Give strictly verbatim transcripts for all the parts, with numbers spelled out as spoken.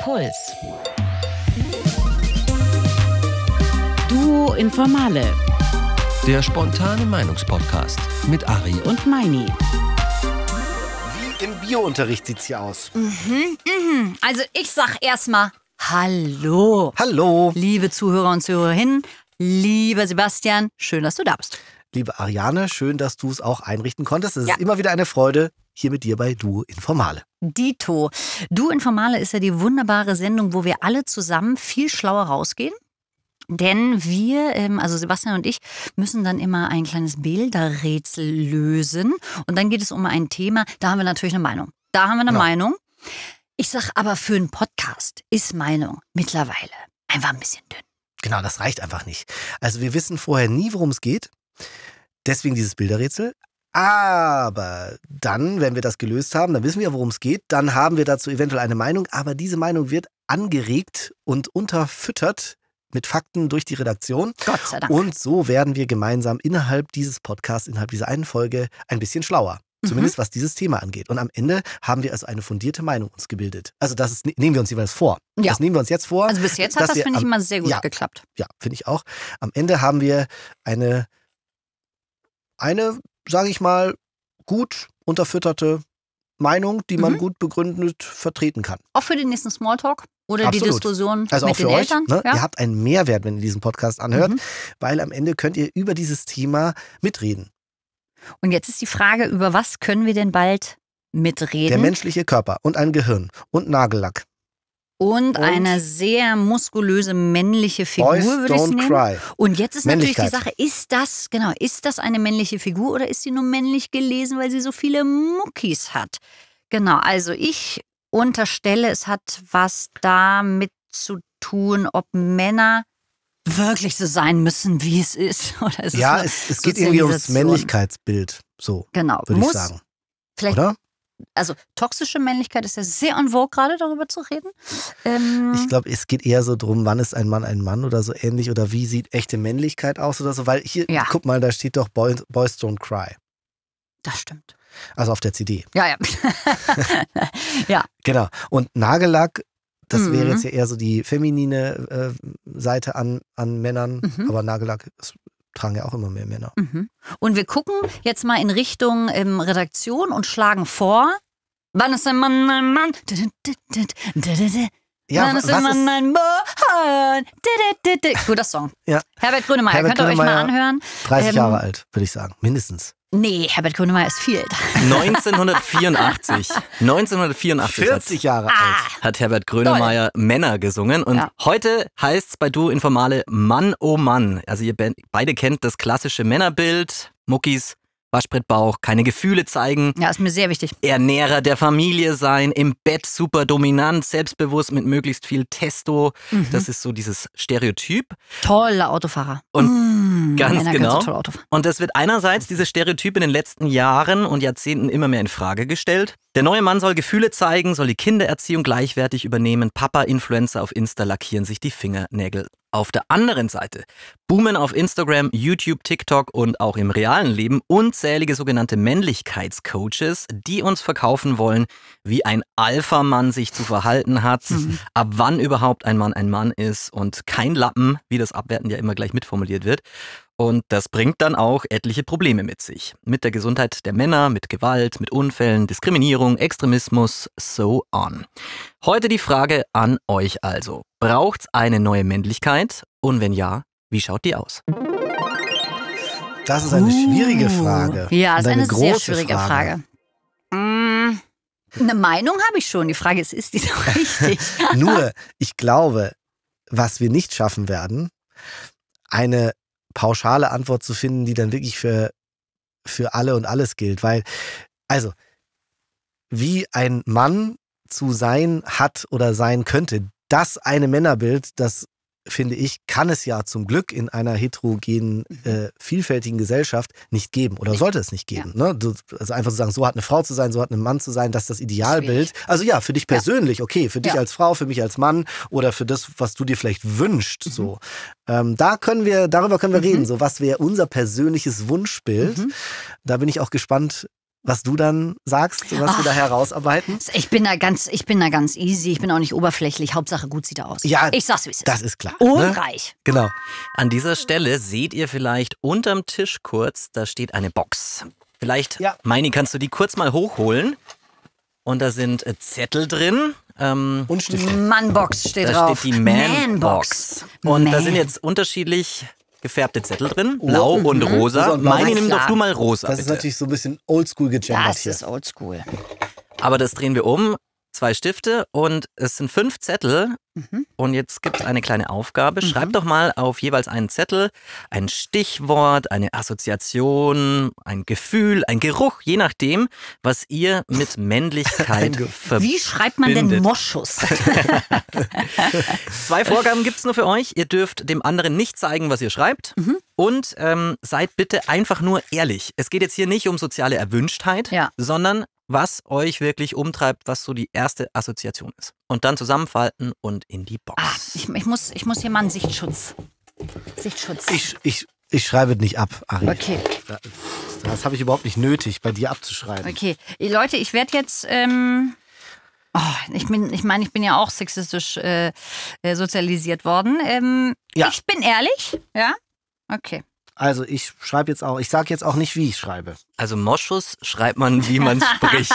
Puls. Duo Informale. Der spontane Meinungspodcast mit Ari Und Meini. Wie im Biounterricht sieht's hier aus. Mhm, mhm. Also ich sag erstmal Hallo. Hallo. Liebe Zuhörer und Zuhörerinnen, lieber Sebastian, schön, dass du da bist. Liebe Ariane, schön, dass du es auch einrichten konntest. Es Ja. ist immer wieder eine Freude, hier mit dir bei Duo Informale. Dito. Du Informale ist ja die wunderbare Sendung, wo wir alle zusammen viel schlauer rausgehen. Denn wir, ähm, also Sebastian und ich, müssen dann immer ein kleines Bilderrätsel lösen. Und dann geht es um ein Thema, da haben wir natürlich eine Meinung. Da haben wir eine Genau. Meinung. Ich sag aber, für einen Podcast ist Meinung mittlerweile einfach ein bisschen dünn. Genau, das reicht einfach nicht. Also wir wissen vorher nie, worum es geht. Deswegen dieses Bilderrätsel. Aber dann, wenn wir das gelöst haben, dann wissen wir, worum es geht. Dann haben wir dazu eventuell eine Meinung. Aber diese Meinung wird angeregt und unterfüttert mit Fakten durch die Redaktion. Gott sei Dank. Und so werden wir gemeinsam innerhalb dieses Podcasts, innerhalb dieser einen Folge ein bisschen schlauer. Zumindest was dieses Thema angeht. Und am Ende haben wir also eine fundierte Meinung uns gebildet. Also das ist, nehmen wir uns jeweils vor. Ja. Das nehmen wir uns jetzt vor. Also bis jetzt hat dass das, wir finde ich, am- immer sehr gut ja, geklappt. Ja, finde ich auch. Am Ende haben wir eine, eine, sage ich mal, gut unterfütterte Meinung, die man Mhm. gut begründet vertreten kann. Auch für den nächsten Smalltalk oder die Absolut. Diskussion Also mit auch für den euch. Eltern. Ne? Ja? Ihr habt einen Mehrwert, wenn ihr diesen Podcast anhört, Mhm. weil am Ende könnt ihr über dieses Thema mitreden. Und jetzt ist die Frage, über was können wir denn bald mitreden? Der menschliche Körper und ein Gehirn und Nagellack. Und Und eine sehr muskulöse männliche Figur, Boys würde ich don't nehmen. cry. Und jetzt ist natürlich die Männlichkeit. Sache, ist das, genau, ist das eine männliche Figur oder ist sie nur männlich gelesen, weil sie so viele Muckis hat? Genau, also ich unterstelle, es hat was damit zu tun, ob Männer wirklich so sein müssen, wie es ist. Oder ist Ja, es, es, es geht irgendwie ums Sozialisation? Männlichkeitsbild. So, Genau, würde ich muss sagen. vielleicht, Oder? also toxische Männlichkeit ist ja sehr en vogue gerade, darüber zu reden. Ähm, Ich glaube, es geht eher so drum, wann ist ein Mann ein Mann oder so ähnlich oder wie sieht echte Männlichkeit aus oder so, weil hier, Ja. guck mal, da steht doch Boys, Boys Don't Cry. das stimmt. Also auf der C D. Ja, ja. ja, Genau. Und Nagellack, das Mhm. wäre jetzt ja eher so die feminine äh, Seite an, an Männern, Mhm. aber Nagellack das tragen ja auch immer mehr Männer. mhm. Und wir gucken jetzt mal in Richtung ähm, Redaktion und schlagen vor, wann ist ein Mann ein Mann? Ja, wann was ist ein Mann ist ein Mann? Guter Song. Ja. Herbert Grönemeyer, Herbert könnt ihr euch mal Grönemeyer, anhören? dreißig Ähm, Jahre alt, würde ich sagen, mindestens. Nee, Herbert Grönemeyer ist viel älter. neunzehnhundertvierundachtzig. neunzehnhundertvierundachtzig vierzig Jahre alt. Ah, hat Herbert Grönemeyer Männer gesungen. Und Ja. heute heißt es bei Duo Informale Mann, oh Mann. Also ihr be- beide kennt das klassische Männerbild. Muckis, Waschbrettbauch, keine Gefühle zeigen. ja, ist mir sehr wichtig. Ernährer der Familie sein, im Bett super dominant, selbstbewusst mit möglichst viel Testo. Mhm. Das ist so dieses Stereotyp. Toller Autofahrer. Und Mm, ganz Männer können genau. so toll Auto fahren. Und das wird einerseits, dieses Stereotyp in den letzten Jahren und Jahrzehnten immer mehr in Frage gestellt. Der neue Mann soll Gefühle zeigen, soll die Kindererziehung gleichwertig übernehmen. Papa-Influencer auf Insta lackieren sich die Fingernägel. Auf der anderen Seite boomen auf Instagram, YouTube, TikTok und auch im realen Leben unzählige sogenannte Männlichkeitscoaches, die uns verkaufen wollen, wie ein Alpha-Mann sich zu verhalten hat, Mhm. ab wann überhaupt ein Mann ein Mann ist und kein Lappen, wie das abwertend ja immer gleich mitformuliert wird. Und das bringt dann auch etliche Probleme mit sich. Mit der Gesundheit der Männer, mit Gewalt, mit Unfällen, Diskriminierung, Extremismus, so on. Heute die Frage an euch also. Braucht's eine neue Männlichkeit? Und wenn ja, wie schaut die aus? Das ist eine schwierige Frage. Ja, Und das ist eine große sehr schwierige Frage. Mm, eine Meinung habe ich schon. Die Frage ist, ist die so richtig? Nur, ich glaube, was wir nicht schaffen werden, eine pauschale Antwort zu finden, die dann wirklich für, für alle und alles gilt. Weil, also, wie ein Mann zu sein hat oder sein könnte, das eine Männerbild, das finde ich, kann es ja zum Glück in einer heterogenen, äh, vielfältigen Gesellschaft nicht geben oder Nee. sollte es nicht geben. Ne? Du, also einfach zu sagen, so hat eine Frau zu sein, so hat ein Mann zu sein, das ist das Idealbild. Also ja, für dich Ja. persönlich, okay, für dich Ja. als Frau, für mich als Mann oder für das, was du dir vielleicht wünschst. Mhm. So. Ähm, da können wir, darüber können wir Mhm. reden. So, was wäre unser persönliches Wunschbild? Mhm. Da bin ich auch gespannt, was du dann sagst, was Ach, wir da herausarbeiten? Ich bin da ganz, ich bin da ganz easy. Ich bin auch nicht oberflächlich. Hauptsache gut sieht er aus. Ja, ich sag's, wie es ist. Das ist klar. Und ne? reich. Genau. An dieser Stelle seht ihr vielleicht unterm Tisch kurz, da steht eine Box. Vielleicht, Ja. Meini, kannst du die kurz mal hochholen? Und da sind äh, Zettel drin. Ähm, Und Stifte. Manbox steht da drauf. steht die Man-Box. Und Man. da sind jetzt unterschiedlich gefärbte Zettel drin. Blau Oh, und mhm. rosa. Rosa und blau. Meini, nimm Klar. doch du mal rosa, Das ist bitte. natürlich so ein bisschen oldschool gegendert Das hier. ist oldschool. Aber das drehen wir um. Zwei Stifte und es sind fünf Zettel. Mhm. Und jetzt gibt es eine kleine Aufgabe. Schreibt doch mal auf jeweils einen Zettel ein Stichwort, eine Assoziation, ein Gefühl, ein Geruch, je nachdem, was ihr mit Männlichkeit verbindet. Wie schreibt man denn Moschus? Zwei Vorgaben gibt es nur für euch. Ihr dürft dem anderen nicht zeigen, was ihr schreibt. Mhm. Und ähm, seid bitte einfach nur ehrlich. Es geht jetzt hier nicht um soziale Erwünschtheit, Ja. sondern was euch wirklich umtreibt, was so die erste Assoziation ist. Und dann zusammenfalten und in die Box. Ah, ich, ich, muss, ich muss hier mal einen Sichtschutz. Sichtschutz. Ich, ich, ich schreibe nicht ab, Ari. Okay, Das, das habe ich überhaupt nicht nötig, bei dir abzuschreiben. okay. Leute, ich werde jetzt. Ähm, oh, ich bin, ich meine, ich bin ja auch sexistisch äh, äh, sozialisiert worden. Ähm, Ja. Ich bin ehrlich, ja? Okay. Also ich schreibe jetzt auch, ich sage jetzt auch nicht, wie ich schreibe. Also Moschus schreibt man, wie man spricht.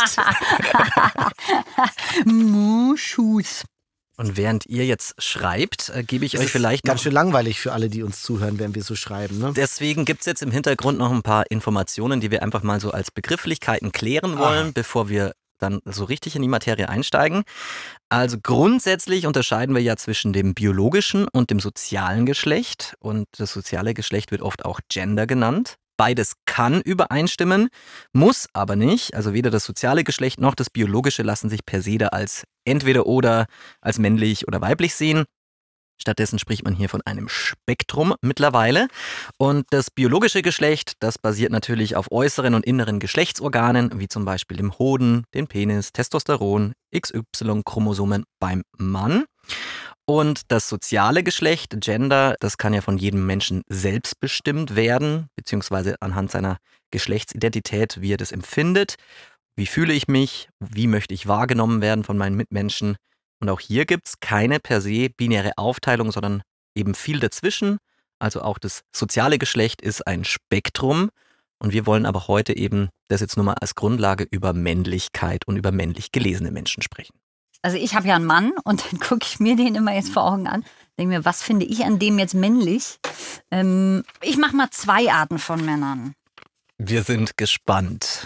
Moschus. Und während ihr jetzt schreibt, äh, gebe ich Das euch ist vielleicht ganz noch... schön langweilig für alle, die uns zuhören, wenn wir so schreiben. Ne? Deswegen gibt es jetzt im Hintergrund noch ein paar Informationen, die wir einfach mal so als Begrifflichkeiten klären wollen, Ah. bevor wir dann so richtig in die Materie einsteigen. Also grundsätzlich unterscheiden wir ja zwischen dem biologischen und dem sozialen Geschlecht. Und das soziale Geschlecht wird oft auch Gender genannt. Beides kann übereinstimmen, muss aber nicht. Also weder das soziale Geschlecht noch das biologische lassen sich per se da als entweder oder, als männlich oder weiblich sehen. Stattdessen spricht man hier von einem Spektrum mittlerweile. Und das biologische Geschlecht, das basiert natürlich auf äußeren und inneren Geschlechtsorganen, wie zum Beispiel dem Hoden, den Penis, Testosteron, X Y-Chromosomen beim Mann. Und das soziale Geschlecht, Gender, das kann ja von jedem Menschen selbst bestimmt werden, beziehungsweise anhand seiner Geschlechtsidentität, wie er das empfindet. Wie fühle ich mich? Wie möchte ich wahrgenommen werden von meinen Mitmenschen? Und auch hier gibt es keine per se binäre Aufteilung, sondern eben viel dazwischen. Also auch das soziale Geschlecht ist ein Spektrum. Und wir wollen aber heute eben das jetzt nur mal als Grundlage über Männlichkeit und über männlich gelesene Menschen sprechen. Also ich habe ja einen Mann und dann gucke ich mir den immer jetzt vor Augen an. Denke mir, was finde ich an dem jetzt männlich? Ähm, ich mache mal zwei Arten von Männern. Wir sind gespannt.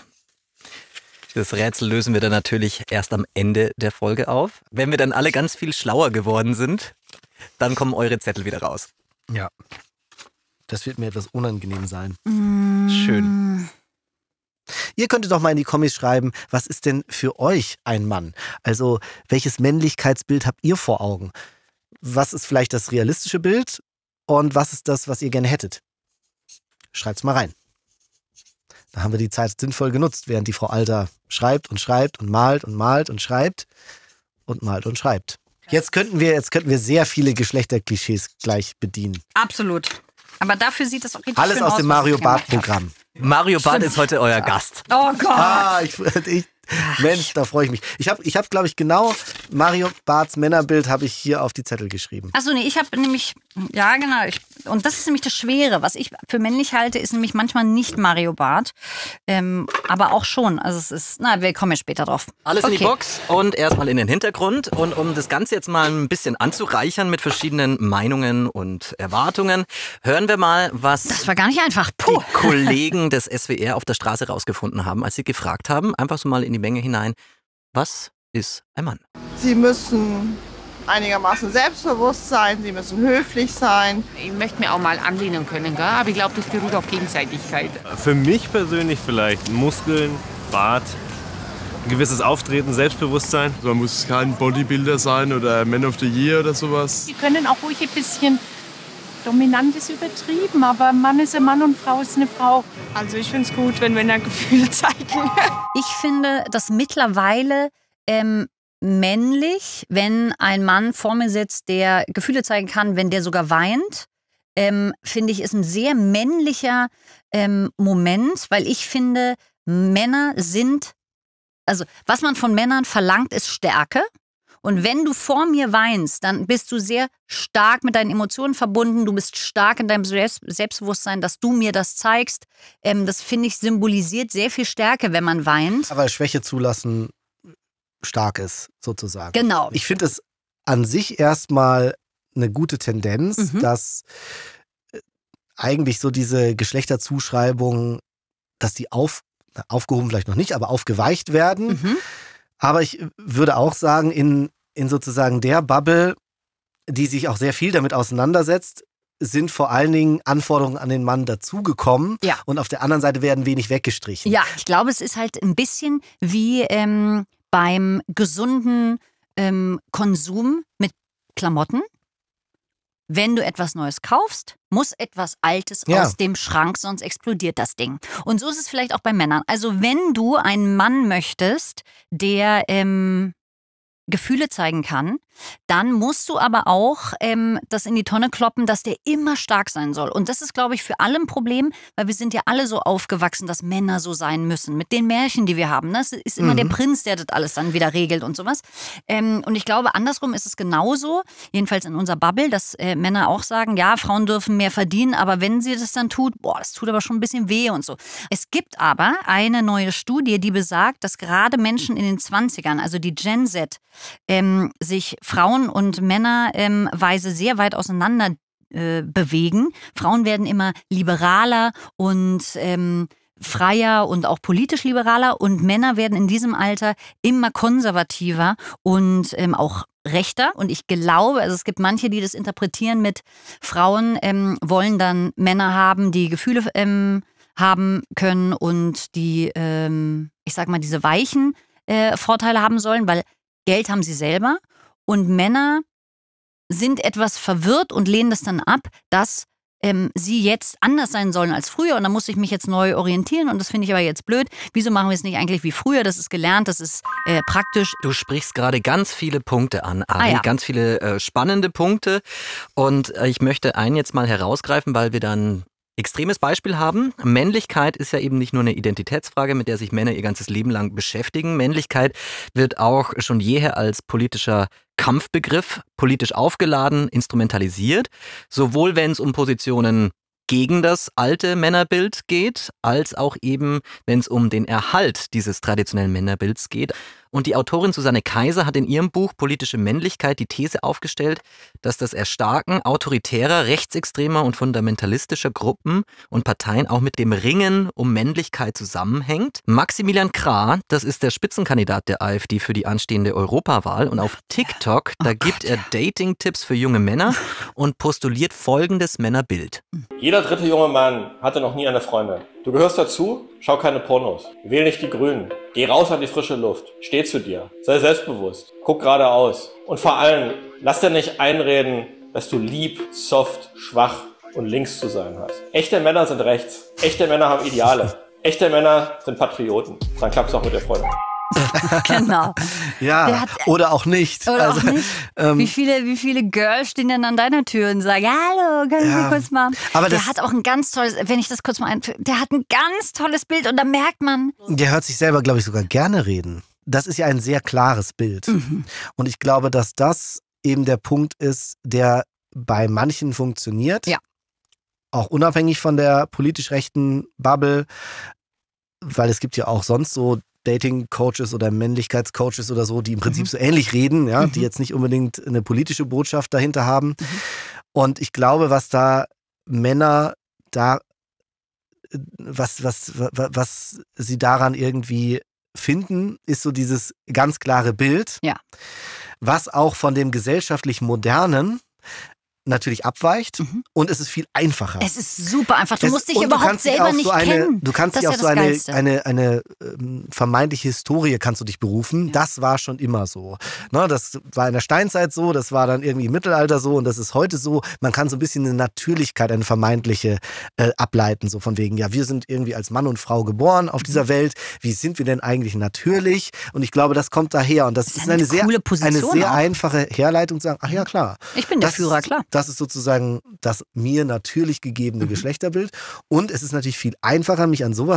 Das Rätsel lösen wir dann natürlich erst am Ende der Folge auf. Wenn wir dann alle ganz viel schlauer geworden sind, dann kommen eure Zettel wieder raus. Ja. Das wird mir etwas unangenehm sein. Schön. Ihr könntet doch mal in die Kommis schreiben, was ist denn für euch ein Mann? Also, welches Männlichkeitsbild habt ihr vor Augen? Was ist vielleicht das realistische Bild? Und was ist das, was ihr gerne hättet? Schreibt's mal rein. Da haben wir die Zeit sinnvoll genutzt, während die Frau Alter schreibt und schreibt und malt und malt und schreibt und malt und schreibt. Jetzt könnten wir, jetzt könnten wir sehr viele Geschlechterklischees gleich bedienen. Absolut. Aber dafür sieht es auch richtig Alles schön aus aus, dem was Mario ich gemacht habe. Barth-Programm. Mario Barth ist heute euer Gast. Oh Gott. Ah, ich, ich, Mensch, da freue ich mich. Ich habe, ich hab, glaube ich, genau Mario Barths Männerbild habe ich hier auf die Zettel geschrieben. Achso, nee, ich habe nämlich, ja genau, ich, und das ist nämlich das Schwere. Was ich für männlich halte, ist nämlich manchmal nicht Mario Barth, ähm, aber auch schon. Also es ist, na, wir kommen ja später drauf. Alles in die Okay. Box und erstmal in den Hintergrund. Und um das Ganze jetzt mal ein bisschen anzureichern mit verschiedenen Meinungen und Erwartungen, hören wir mal, was Das war gar nicht einfach. Puh. die Kollegen des S W R auf der Straße rausgefunden haben, als sie gefragt haben, einfach so mal in die Menge hinein, was ist ein Mann? Sie müssen einigermaßen selbstbewusst sein, sie müssen höflich sein. Ich möchte mir auch mal anlehnen können, gell? Aber ich glaube, das beruht auf Gegenseitigkeit. Für mich persönlich vielleicht Muskeln, Bart, ein gewisses Auftreten, Selbstbewusstsein. Man muss kein Bodybuilder sein oder Man of the Year oder sowas. Die können auch ruhig ein bisschen, dominant ist übertrieben, aber Mann ist ein Mann und Frau ist eine Frau. Also ich finde es gut, wenn Männer Gefühle zeigen. Ich finde das mittlerweile ähm, männlich, wenn ein Mann vor mir sitzt, der Gefühle zeigen kann, wenn der sogar weint. Ähm, finde ich, ist ein sehr männlicher ähm, Moment, weil ich finde, Männer sind, also was man von Männern verlangt, ist Stärke. Und wenn du vor mir weinst, dann bist du sehr stark mit deinen Emotionen verbunden. Du bist stark in deinem Selbst Selbstbewusstsein, dass du mir das zeigst. Ähm, das, finde ich, symbolisiert sehr viel Stärke, wenn man weint. Aber Schwäche zulassen stark ist, sozusagen. Genau. Ich finde es an sich erstmal eine gute Tendenz, Mhm. dass eigentlich so diese Geschlechterzuschreibungen, dass die auf, aufgehoben vielleicht noch nicht, aber aufgeweicht werden. Mhm. Aber ich würde auch sagen, in, in sozusagen der Bubble, die sich auch sehr viel damit auseinandersetzt, sind vor allen Dingen Anforderungen an den Mann dazugekommen. Ja. Und auf der anderen Seite werden wenig weggestrichen. Ja, ich glaube, es ist halt ein bisschen wie ähm, beim gesunden ähm, Konsum mit Klamotten. Wenn du etwas Neues kaufst, muss etwas Altes Ja. aus dem Schrank, sonst explodiert das Ding. Und so ist es vielleicht auch bei Männern. Also wenn du einen Mann möchtest, der ähm, Gefühle zeigen kann, dann musst du aber auch ähm, das in die Tonne kloppen, dass der immer stark sein soll. Und das ist, glaube ich, für alle ein Problem, weil wir sind ja alle so aufgewachsen, dass Männer so sein müssen. Mit den Märchen, die wir haben. Das ist immer Mhm. der Prinz, der das alles dann wieder regelt und sowas. Ähm, und ich glaube, andersrum ist es genauso, jedenfalls in unserer Bubble, dass äh, Männer auch sagen, ja, Frauen dürfen mehr verdienen, aber wenn sie das dann tut, boah, das tut aber schon ein bisschen weh und so. Es gibt aber eine neue Studie, die besagt, dass gerade Menschen in den zwanzigern, also die Gen Z, ähm, sich Frauen- und Männerweise sehr weit auseinander äh, bewegen. Frauen werden immer liberaler und ähm, freier und auch politisch liberaler und Männer werden in diesem Alter immer konservativer und ähm, auch rechter. Und ich glaube, also es gibt manche, die das interpretieren mit Frauen ähm, wollen dann Männer haben, die Gefühle ähm, haben können und die, ähm, ich sag mal, diese weichen äh, Vorteile haben sollen, weil Geld haben sie selber. Und Männer sind etwas verwirrt und lehnen das dann ab, dass ähm, sie jetzt anders sein sollen als früher. Und da muss ich mich jetzt neu orientieren. Und das finde ich aber jetzt blöd. Wieso machen wir es nicht eigentlich wie früher? Das ist gelernt, das ist äh, praktisch. Du sprichst gerade ganz viele Punkte an, Ari, Ah, ja. ganz viele äh, spannende Punkte. Und äh, ich möchte einen jetzt mal herausgreifen, weil wir dann extremes Beispiel haben. Männlichkeit ist ja eben nicht nur eine Identitätsfrage, mit der sich Männer ihr ganzes Leben lang beschäftigen. Männlichkeit wird auch schon jeher als politischer Kampfbegriff, politisch aufgeladen, instrumentalisiert. Sowohl wenn es um Positionen gegen das alte Männerbild geht, als auch eben, wenn es um den Erhalt dieses traditionellen Männerbilds geht. Und die Autorin Susanne Kaiser hat in ihrem Buch Politische Männlichkeit die These aufgestellt, dass das Erstarken autoritärer, rechtsextremer und fundamentalistischer Gruppen und Parteien auch mit dem Ringen um Männlichkeit zusammenhängt. Maximilian Krah, das ist der Spitzenkandidat der AfD für die anstehende Europawahl und auf TikTok, da gibt er Dating-Tipps für junge Männer und postuliert folgendes Männerbild. Jeder dritte junge Mann hatte noch nie eine Freundin. Du gehörst dazu, schau keine Pornos. Wähl nicht die Grünen. Geh raus an die frische Luft. Steh zu dir. Sei selbstbewusst. Guck geradeaus. Und vor allem, lass dir nicht einreden, dass du lieb, soft, schwach und links zu sein hast. Echte Männer sind rechts. Echte Männer haben Ideale. Echte Männer sind Patrioten. Dann klappt's auch mit der Freundin. Genau. Ja, Der hat- oder auch nicht. Oder Also, auch nicht. ähm, wie, viele, wie viele Girls stehen denn an deiner Tür und sagen, hallo, können Ja, Sie kurz mal. aber der das- hat auch ein ganz tolles, wenn ich das kurz mal einfüge, der hat ein ganz tolles Bild und da merkt man, Der hört sich selber, glaube ich, sogar gerne reden. Das ist ja ein sehr klares Bild. Mhm. Und ich glaube, dass das eben der Punkt ist, der bei manchen funktioniert. Ja. Auch unabhängig von der politisch rechten Bubble. Weil es gibt ja auch sonst so Dating-Coaches oder Männlichkeitscoaches oder so, die im Prinzip Mhm. so ähnlich reden, ja, Mhm. die jetzt nicht unbedingt eine politische Botschaft dahinter haben. Und ich glaube, was da Männer da, was, was, was, was sie daran irgendwie finden, ist so dieses ganz klare Bild, Ja. was auch von dem gesellschaftlich Modernen natürlich abweicht Mhm. und es ist viel einfacher. es ist super einfach. Du Es- musst dich und du überhaupt kannst dich selber auf nicht so eine, kennen. Du kannst Das dich ist auf ja so das eine, Geilste. eine, eine ähm, vermeintliche Historie kannst du dich berufen. Ja. Das war schon immer so. Ne, das war in der Steinzeit so, das war dann irgendwie im Mittelalter so und das ist heute so. Man kann so ein bisschen eine Natürlichkeit, eine vermeintliche äh, ableiten, so von wegen, ja, wir sind irgendwie als Mann und Frau geboren auf dieser Welt. Wie sind wir denn eigentlich natürlich? Und ich glaube, das kommt daher und das, Das ist ist eine, eine sehr, coole Position eine sehr auch. einfache Herleitung zu sagen, ach ja, klar. Ich bin der Das Führer, ist, klar. Das ist sozusagen das mir natürlich gegebene Mhm. Geschlechterbild. Und es ist natürlich viel einfacher, mich an sowas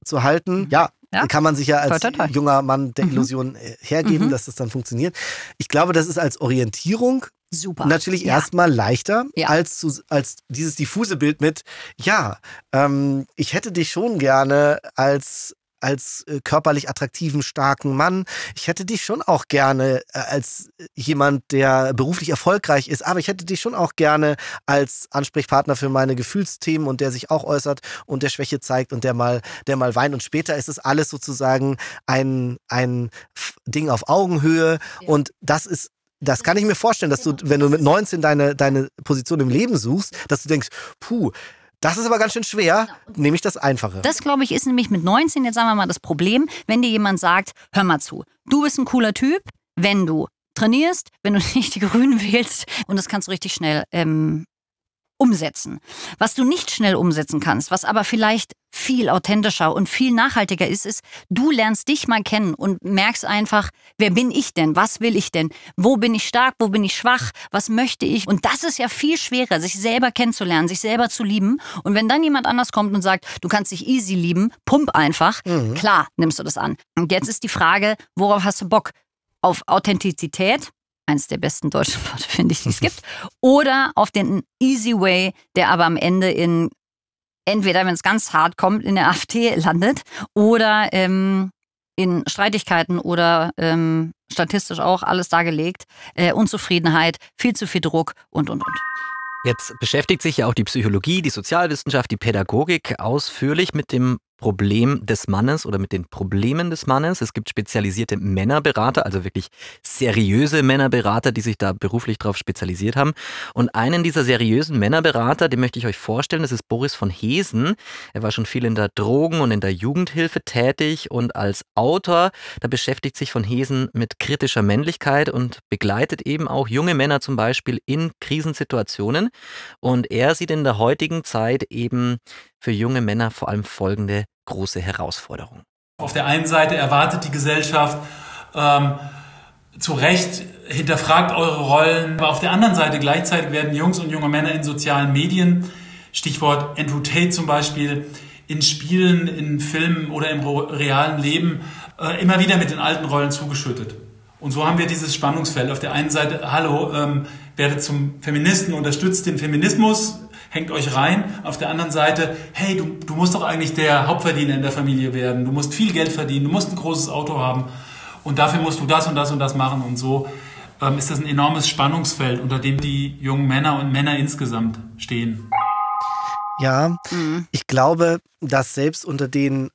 zu halten. Ja, Ja. kann man sich ja als Toi, toi, toi. junger Mann der Mhm. Illusion äh, hergeben, Mhm. dass das dann funktioniert. Ich glaube, das ist als Orientierung Super. natürlich Ja. erstmal leichter Ja. als, zu, als dieses diffuse Bild mit, ja, ähm, ich hätte dich schon gerne als als äh, körperlich attraktiven, starken Mann. Ich hätte dich schon auch gerne äh, als jemand, der beruflich erfolgreich ist, aber ich hätte dich schon auch gerne als Ansprechpartner für meine Gefühlsthemen und der sich auch äußert und der Schwäche zeigt und der mal, der mal weint. Und später ist es alles sozusagen ein, ein F- Ding auf Augenhöhe. Ja. Und das ist das kann ich mir vorstellen, dass du, wenn du mit neunzehn deine, deine Position im Leben suchst, dass du denkst, puh, das ist aber ganz schön schwer, nehme ich das Einfache. Das, glaube ich, ist nämlich mit neunzehn, jetzt sagen wir mal, das Problem, wenn dir jemand sagt, hör mal zu, du bist ein cooler Typ, wenn du trainierst, wenn du nicht die Grünen wählst und das kannst du richtig schnell ähm, umsetzen. Was du nicht schnell umsetzen kannst, was aber vielleicht viel authentischer und viel nachhaltiger ist, ist, du lernst dich mal kennen und merkst einfach, wer bin ich denn? Was will ich denn? Wo bin ich stark? Wo bin ich schwach? Was möchte ich? Und das ist ja viel schwerer, sich selber kennenzulernen, sich selber zu lieben. Und wenn dann jemand anders kommt und sagt, du kannst dich easy lieben, pump einfach, Mhm. klar nimmst du das an. Und jetzt ist die Frage, worauf hast du Bock? Auf Authentizität? Eines der besten deutschen Worte, finde ich, die es gibt. Oder auf den Easy Way, der aber am Ende in, entweder wenn es ganz hart kommt, in der AfD landet oder ähm, in Streitigkeiten oder ähm, statistisch auch alles dargelegt. Äh, Unzufriedenheit, viel zu viel Druck und, und, und. Jetzt beschäftigt sich ja auch die Psychologie, die Sozialwissenschaft, die Pädagogik ausführlich mit dem Problem des Mannes oder mit den Problemen des Mannes. Es gibt spezialisierte Männerberater, also wirklich seriöse Männerberater, die sich da beruflich drauf spezialisiert haben. Und einen dieser seriösen Männerberater, den möchte ich euch vorstellen, das ist Boris von Heesen. Er war schon viel in der Drogen- und in der Jugendhilfe tätig und als Autor, da beschäftigt sich von Heesen mit kritischer Männlichkeit und begleitet eben auch junge Männer zum Beispiel in Krisensituationen. Und er sieht in der heutigen Zeit eben für junge Männer vor allem folgende große Herausforderung. Auf der einen Seite erwartet die Gesellschaft ähm, zu Recht, hinterfragt eure Rollen, aber auf der anderen Seite gleichzeitig werden Jungs und junge Männer in sozialen Medien, Stichwort Andrew Tate zum Beispiel, in Spielen, in Filmen oder im realen Leben äh, immer wieder mit den alten Rollen zugeschüttet. Und so haben wir dieses Spannungsfeld. Auf der einen Seite, hallo, ähm, werdet zum Feministen, unterstützt den Feminismus, hängt euch rein. Auf der anderen Seite, hey, du, du musst doch eigentlich der Hauptverdiener in der Familie werden. Du musst viel Geld verdienen, du musst ein großes Auto haben und dafür musst du das und das und das machen. Und so ähm, ist das ein enormes Spannungsfeld, unter dem die jungen Männer und Männer insgesamt stehen. Ja, Mhm. ich glaube, dass selbst unter den,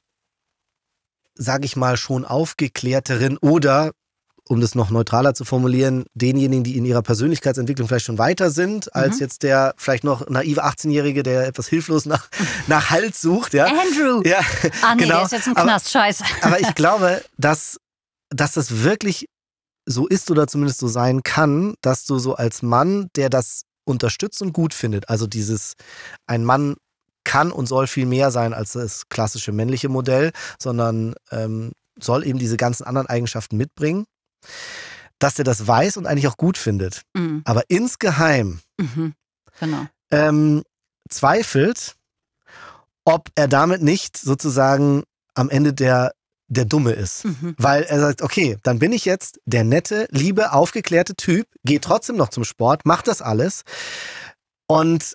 sage ich mal, schon aufgeklärteren oder, um das noch neutraler zu formulieren, denjenigen, die in ihrer Persönlichkeitsentwicklung vielleicht schon weiter sind, als Mhm. jetzt der vielleicht noch naive achtzehnjährige, der etwas hilflos nach, nach Halt sucht. Ja. Andrew! Ja, Ah nee, genau. der ist jetzt im Aber- Knast, scheiße. Aber ich glaube, dass, dass das wirklich so ist oder zumindest so sein kann, dass du so als Mann, der das unterstützt und gut findet, also dieses, ein Mann kann und soll viel mehr sein als das klassische männliche Modell, sondern ähm, soll eben diese ganzen anderen Eigenschaften mitbringen, dass er das weiß und eigentlich auch gut findet. Mhm. Aber insgeheim Mhm. Genau. ähm, zweifelt, ob er damit nicht sozusagen am Ende der, der Dumme ist. Mhm. Weil er sagt, okay, dann bin ich jetzt der nette, liebe, aufgeklärte Typ, gehe trotzdem noch zum Sport, mach das alles und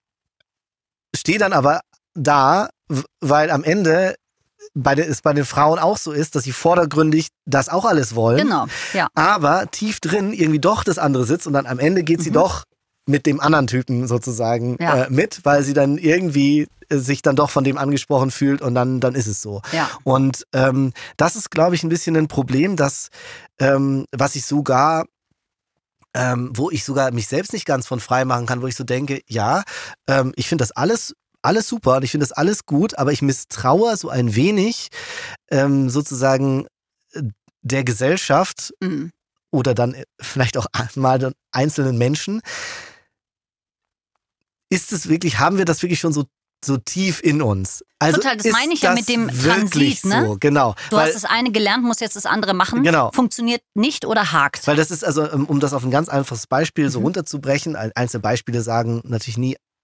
stehe dann aber da, w- weil am Ende bei den, es bei den Frauen auch so ist, dass sie vordergründig das auch alles wollen, Genau, ja. aber tief drin irgendwie doch das andere sitzt und dann am Ende geht sie Mhm. doch mit dem anderen Typen sozusagen Ja. äh, mit, weil sie dann irgendwie äh, sich dann doch von dem angesprochen fühlt und dann, dann ist es so. Ja. Und ähm, das ist, glaube ich, ein bisschen ein Problem, dass, ähm, was ich sogar, ähm, wo ich sogar mich selbst nicht ganz von frei machen kann, wo ich so denke, ja, ähm, ich finde das alles alles super und ich finde das alles gut, aber ich misstraue so ein wenig ähm, sozusagen äh, der Gesellschaft Mhm. oder dann äh, vielleicht auch mal den einzelnen Menschen. Ist es wirklich, haben wir das wirklich schon so, so tief in uns? Also Total, das ist meine ich ja das mit dem wirklich Transit, ne? so? Genau. Du weil, hast das eine gelernt, musst jetzt das andere machen. Genau. Funktioniert nicht oder hakt. weil das ist also, um um das auf ein ganz einfaches Beispiel so Mhm. runterzubrechen, ein- einzelne Beispiele sagen natürlich nie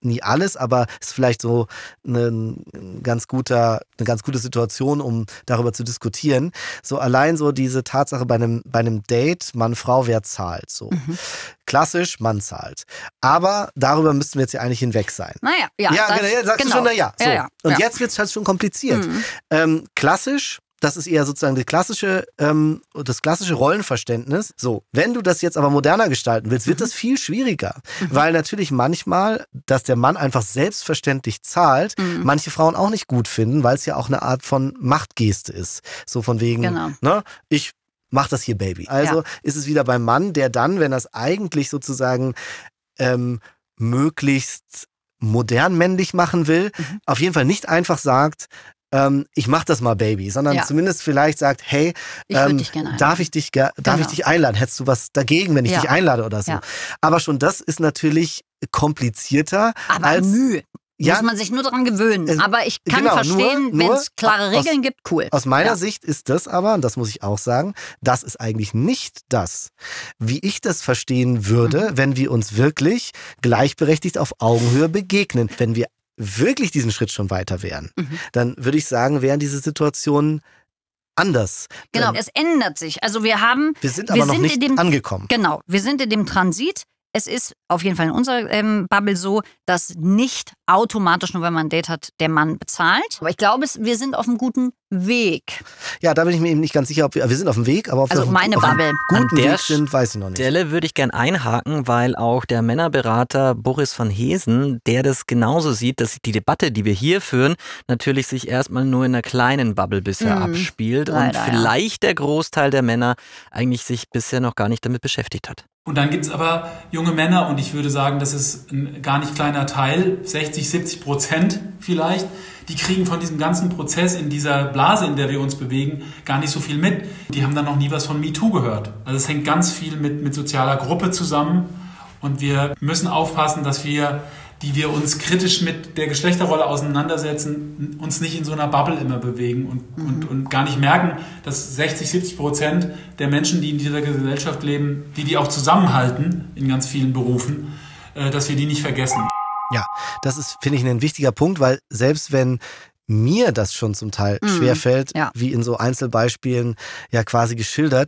nie alles, aber ist vielleicht so eine ganz guter, eine ganz gute Situation, um darüber zu diskutieren. So allein so diese Tatsache bei einem, bei einem Date, Mann, Frau, wer zahlt, so. Mhm. Klassisch, Mann zahlt. Aber darüber müssten wir jetzt ja eigentlich hinweg sein. Naja, ja. Ja, das, genau, ja, sagst genau. du schon, naja. So. Ja, ja, Und ja. jetzt wird es halt schon kompliziert. Mhm. Ähm, klassisch, das ist eher sozusagen die klassische, ähm, das klassische Rollenverständnis. So, wenn du das jetzt aber moderner gestalten willst, wird mhm. das viel schwieriger. Mhm. Weil natürlich manchmal, dass der Mann einfach selbstverständlich zahlt, mhm. manche Frauen auch nicht gut finden, weil es ja auch eine Art von Machtgeste ist. So von wegen, genau. ne, ich mach das hier, Baby. Also ja. ist es wieder beim Mann, der dann, wenn er es eigentlich sozusagen ähm, möglichst modern männlich machen will, mhm. auf jeden Fall nicht einfach sagt, ähm, ich mach das mal, Baby, sondern ja. zumindest vielleicht sagt, hey, ich ähm, dich gerne darf ich dich darf genau. ich dich einladen? Hättest du was dagegen, wenn ich ja. dich einlade oder so? Ja. Aber schon das ist natürlich komplizierter Aber als Mühe. Ja, muss man sich nur daran gewöhnen. es, aber ich kann genau, verstehen, wenn es klare aus, Regeln gibt, cool. Aus meiner ja. Sicht ist das aber, und das muss ich auch sagen, das ist eigentlich nicht das, wie ich das verstehen würde, mhm. wenn wir uns wirklich gleichberechtigt auf Augenhöhe begegnen. Wenn wir wirklich diesen Schritt schon weiter wären, mhm. dann würde ich sagen, wären diese Situationen anders. Genau, ähm, es ändert sich. Also wir haben... Wir sind aber wir noch sind nicht in dem, angekommen. Genau, wir sind in dem Transit. Es ist auf jeden Fall in unserer ähm, Bubble so, dass nicht automatisch, nur wenn man ein Date hat, der Mann bezahlt. Aber ich glaube, wir sind auf einem guten Weg. Ja, da bin ich mir eben nicht ganz sicher, ob wir, wir sind auf dem Weg, aber ob also wir auf, meine auf Bubble. einem guten An der Weg sind, weiß ich noch nicht. Stelle würde ich gern einhaken, weil auch der Männerberater Boris van Heesen, der das genauso sieht, dass die Debatte, die wir hier führen, natürlich sich erstmal nur in einer kleinen Bubble bisher Mhm. abspielt Leider, und vielleicht der Großteil der Männer eigentlich sich bisher noch gar nicht damit beschäftigt hat. Und dann gibt es aber junge Männer, und ich würde sagen, das ist ein gar nicht kleiner Teil, sechzig, siebzig Prozent vielleicht, die kriegen von diesem ganzen Prozess in dieser Blase, in der wir uns bewegen, gar nicht so viel mit. Die haben dann noch nie was von MeToo gehört. Also es hängt ganz viel mit, mit sozialer Gruppe zusammen, und wir müssen aufpassen, dass wir, die wir uns kritisch mit der Geschlechterrolle auseinandersetzen, uns nicht in so einer Bubble immer bewegen und, mhm. und, und gar nicht merken, dass sechzig, siebzig Prozent der Menschen, die in dieser Gesellschaft leben, die die auch zusammenhalten in ganz vielen Berufen, äh, dass wir die nicht vergessen. Ja, das ist, finde ich, ein wichtiger Punkt, weil selbst wenn mir das schon zum Teil mhm. schwerfällt, ja. wie in so Einzelbeispielen ja quasi geschildert,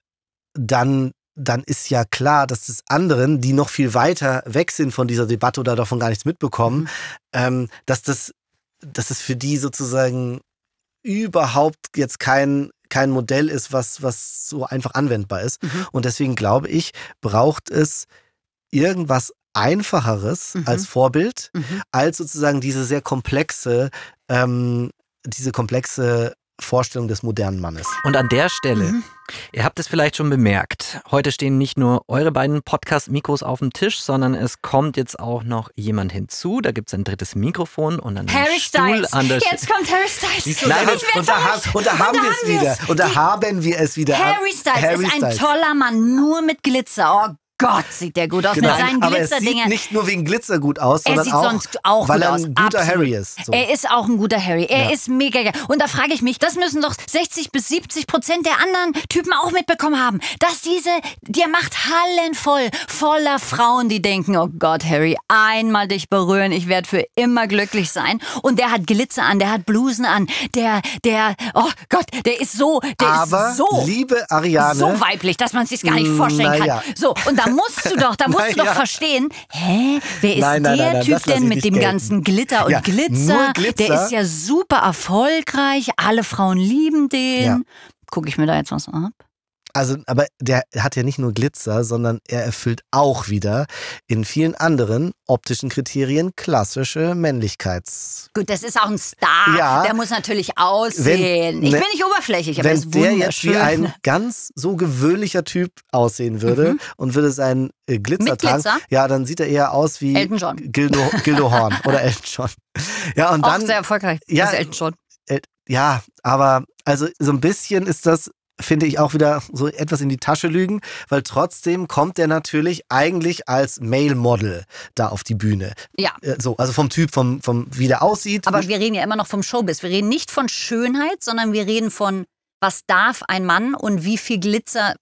dann dann ist ja klar, dass das anderen, die noch viel weiter weg sind von dieser Debatte oder davon gar nichts mitbekommen, mhm. ähm, dass das, dass es für die sozusagen überhaupt jetzt kein, kein Modell ist, was, was so einfach anwendbar ist. Mhm. Und deswegen glaube ich, braucht es irgendwas Einfacheres mhm. als Vorbild, mhm. als sozusagen diese sehr komplexe, ähm, diese komplexe Vorstellung des modernen Mannes. Und an der Stelle, mhm. ihr habt es vielleicht schon bemerkt, heute stehen nicht nur eure beiden Podcast-Mikros auf dem Tisch, sondern es kommt jetzt auch noch jemand hinzu. Da gibt es ein drittes Mikrofon und einen Harry Stuhl Styles. an der Jetzt kommt Harry Styles. Nein, und, da, und da haben wir es wieder. Und da haben wir es wieder. Harry Styles Harry ist ein Styles. toller Mann, nur mit Glitzer. Oh Gott, sieht der gut aus Genau. mit seinen Aber es sieht Glitzerdingern. nicht nur wegen Glitzer gut aus, Er sondern sieht auch, sonst auch weil gut er aus. ein guter Absolut. Harry ist. So. Er ist auch ein guter Harry. Er Ja. ist mega geil. Und da frage ich mich, das müssen doch sechzig bis siebzig Prozent der anderen Typen auch mitbekommen haben, dass diese, der macht Hallen voll, voller Frauen, die denken, oh Gott, Harry, einmal dich berühren, ich werde für immer glücklich sein. Und der hat Glitzer an, der hat Blusen an, der, der, oh Gott, der ist so, der Aber, ist so, liebe Ariane, so weiblich, dass man es sich gar nicht Mm, vorstellen naja. kann. So, und da musst du doch, da musst du doch Naja. verstehen, hä, wer ist Nein, nein, der nein, nein, Typ das lass denn ich mit nicht dem gelten. ganzen Glitter und Ja, Glitzer? nur Glitzer. Der ist ja super erfolgreich, alle Frauen lieben den. Ja. Gucke ich mir da jetzt was ab? Also, aber der hat ja nicht nur Glitzer, sondern er erfüllt auch wieder in vielen anderen optischen Kriterien klassische Männlichkeits... Gut, das ist auch ein Star. Ja. Der muss natürlich aussehen. Wenn- ich ne- bin nicht oberflächlich, aber er Wenn ist der jetzt wie wunderschön. ein ganz so gewöhnlicher Typ aussehen würde Mhm. und würde seinen äh, Glitzer Mit tragen, Glitzer? ja, dann sieht er eher aus wie Elton John. Gildo, Gildo Horn oder Elton John. Ja, und Auch dann, sehr erfolgreich. Ja, Das ist Elton John. äh, ja, aber also so ein bisschen ist das, finde ich, auch wieder so etwas in die Tasche lügen, weil trotzdem kommt er natürlich eigentlich als Male Model da auf die Bühne. Ja. Äh, So, also vom Typ, vom, vom wie der aussieht. Aber wir reden ja immer noch vom Showbiz. Wir reden nicht von Schönheit, sondern wir reden von, was darf ein Mann und wie viel Glitzer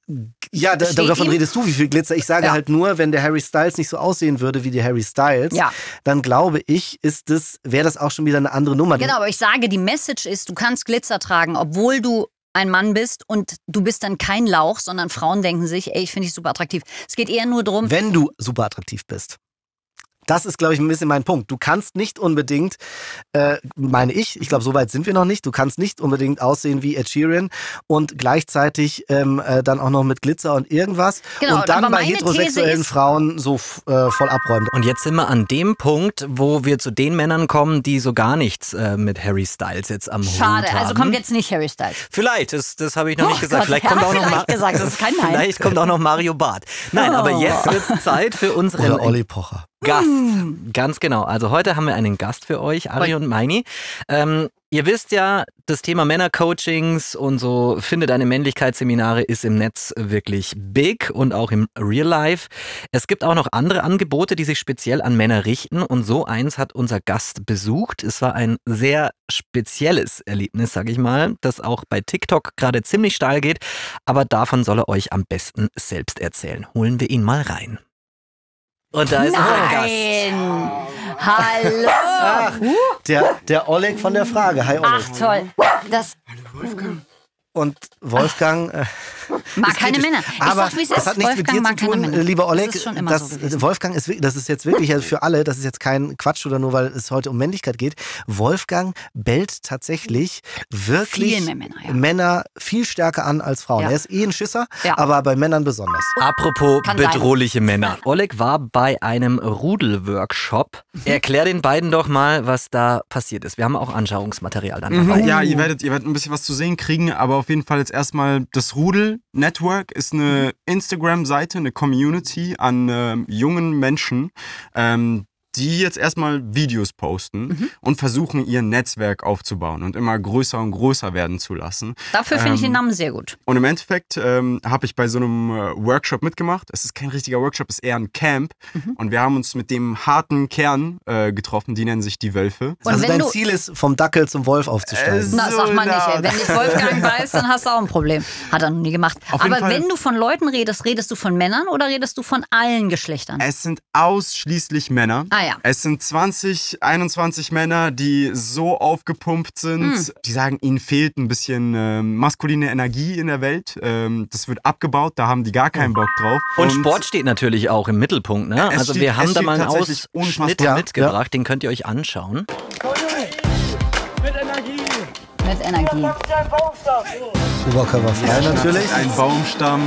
Ja, da, davon ihm? redest du, wie viel Glitzer. Ich sage Ja. halt nur, wenn der Harry Styles nicht so aussehen würde wie die Harry Styles, Ja. dann glaube ich, ist das, wäre das auch schon wieder eine andere Nummer. Genau, aber ich sage, die Message ist, du kannst Glitzer tragen, obwohl du ein Mann bist und du bist dann kein Lauch, sondern Frauen denken sich, ey, ich finde dich super attraktiv. Es geht eher nur darum, Wenn du super attraktiv bist. Das ist, glaube ich, ein bisschen mein Punkt. Du kannst nicht unbedingt, äh, meine ich, ich glaube, so weit sind wir noch nicht, du kannst nicht unbedingt aussehen wie Ed Sheeran und gleichzeitig ähm, äh, dann auch noch mit Glitzer und irgendwas Genau, und dann aber bei meine heterosexuellen These ist- Frauen so äh, voll abräumen. Und jetzt sind wir an dem Punkt, wo wir zu den Männern kommen, die so gar nichts äh, mit Harry Styles jetzt am schade, Hut haben. also kommt jetzt nicht Harry Styles. Vielleicht, das, das habe ich noch Oh nicht gesagt. Gott, vielleicht ja, kommt auch noch vielleicht Ma- gesagt, das ist kein Nein. Vielleicht kommt auch noch Mario Barth. Nein, aber Oh. jetzt wird es Zeit für unseren Oder Olli Pocher. Gast. Mm. Ganz genau. Also heute haben wir einen Gast für euch, Ari und Meini. Ähm, ihr wisst ja, das Thema Männercoachings und so Finde deine Männlichkeitsseminare ist im Netz wirklich big und auch im Real Life. Es gibt auch noch andere Angebote, die sich speziell an Männer richten und so eins hat unser Gast besucht. Es war ein sehr spezielles Erlebnis, sag ich mal, das auch bei TikTok gerade ziemlich steil geht, aber davon soll er euch am besten selbst erzählen. Holen wir ihn mal rein. Und da ist unser Gast. Nein! Hallo! Ach, der, der Oleg von der Frage. Hi Oleg. Ach toll. Das Und Wolfgang äh, mag ist keine kritisch. Männer. Ich Aber sag, wie es das ist. hat nichts Wolfgang mit dir mag zu keine tun, Männer. lieber Oleg. Das ist schon immer das, so gewesen. Wolfgang ist wirklich, das ist jetzt wirklich also für alle, das ist jetzt kein Quatsch oder nur, weil es heute um Männlichkeit geht. Wolfgang bellt tatsächlich wirklich Viel mehr Männer, ja. Männer viel stärker an als Frauen. Ja. Er ist eh ein Schisser, Ja. aber bei Männern besonders. Apropos Kann sein. bedrohliche Männer. Oleg war bei einem Rudelworkshop. Erklär den beiden doch mal, was da passiert ist. Wir haben auch Anschauungsmaterial dann dabei. Mhm. Ja, ihr werdet, ihr werdet ein bisschen was zu sehen kriegen, aber auf jeden Fall jetzt erstmal das Rudel Network ist eine Instagram-Seite, eine Community an ähm, jungen Menschen, ähm, die jetzt erstmal Videos posten Mhm. und versuchen, ihr Netzwerk aufzubauen und immer größer und größer werden zu lassen. Dafür finde ich den Ähm, Namen sehr gut. Und im Endeffekt ähm, habe ich bei so einem äh, Workshop mitgemacht. Es ist kein richtiger Workshop, es ist eher ein Camp. Mhm. Und wir haben uns mit dem harten Kern äh, getroffen, die nennen sich die Wölfe. Und also wenn dein du- Ziel ist, vom Dackel zum Wolf aufzusteigen. Äh, Na, sag mal nicht, ey. laut. Wenn nicht Wolfgang weiß, dann hast du auch ein Problem. Hat er noch nie gemacht. Auf jeden Aber Fall. wenn du von Leuten redest, redest du von Männern oder redest du von allen Geschlechtern? Es sind ausschließlich Männer. Ah ja. Es sind zwanzig, einundzwanzig Männer, die so aufgepumpt sind. Hm. Die sagen, ihnen fehlt ein bisschen ähm, maskuline Energie in der Welt. Ähm, das wird abgebaut, da haben die gar keinen Bock drauf. Und Sport steht natürlich auch im Mittelpunkt. Ne? Es Also steht- wir haben es da steht mal einen tatsächlich Ausschnitt unfassbar. mitgebracht, den könnt ihr euch anschauen. Mit Energie. Mit Energie. Oberkörperfrei natürlich. Ein Baumstamm.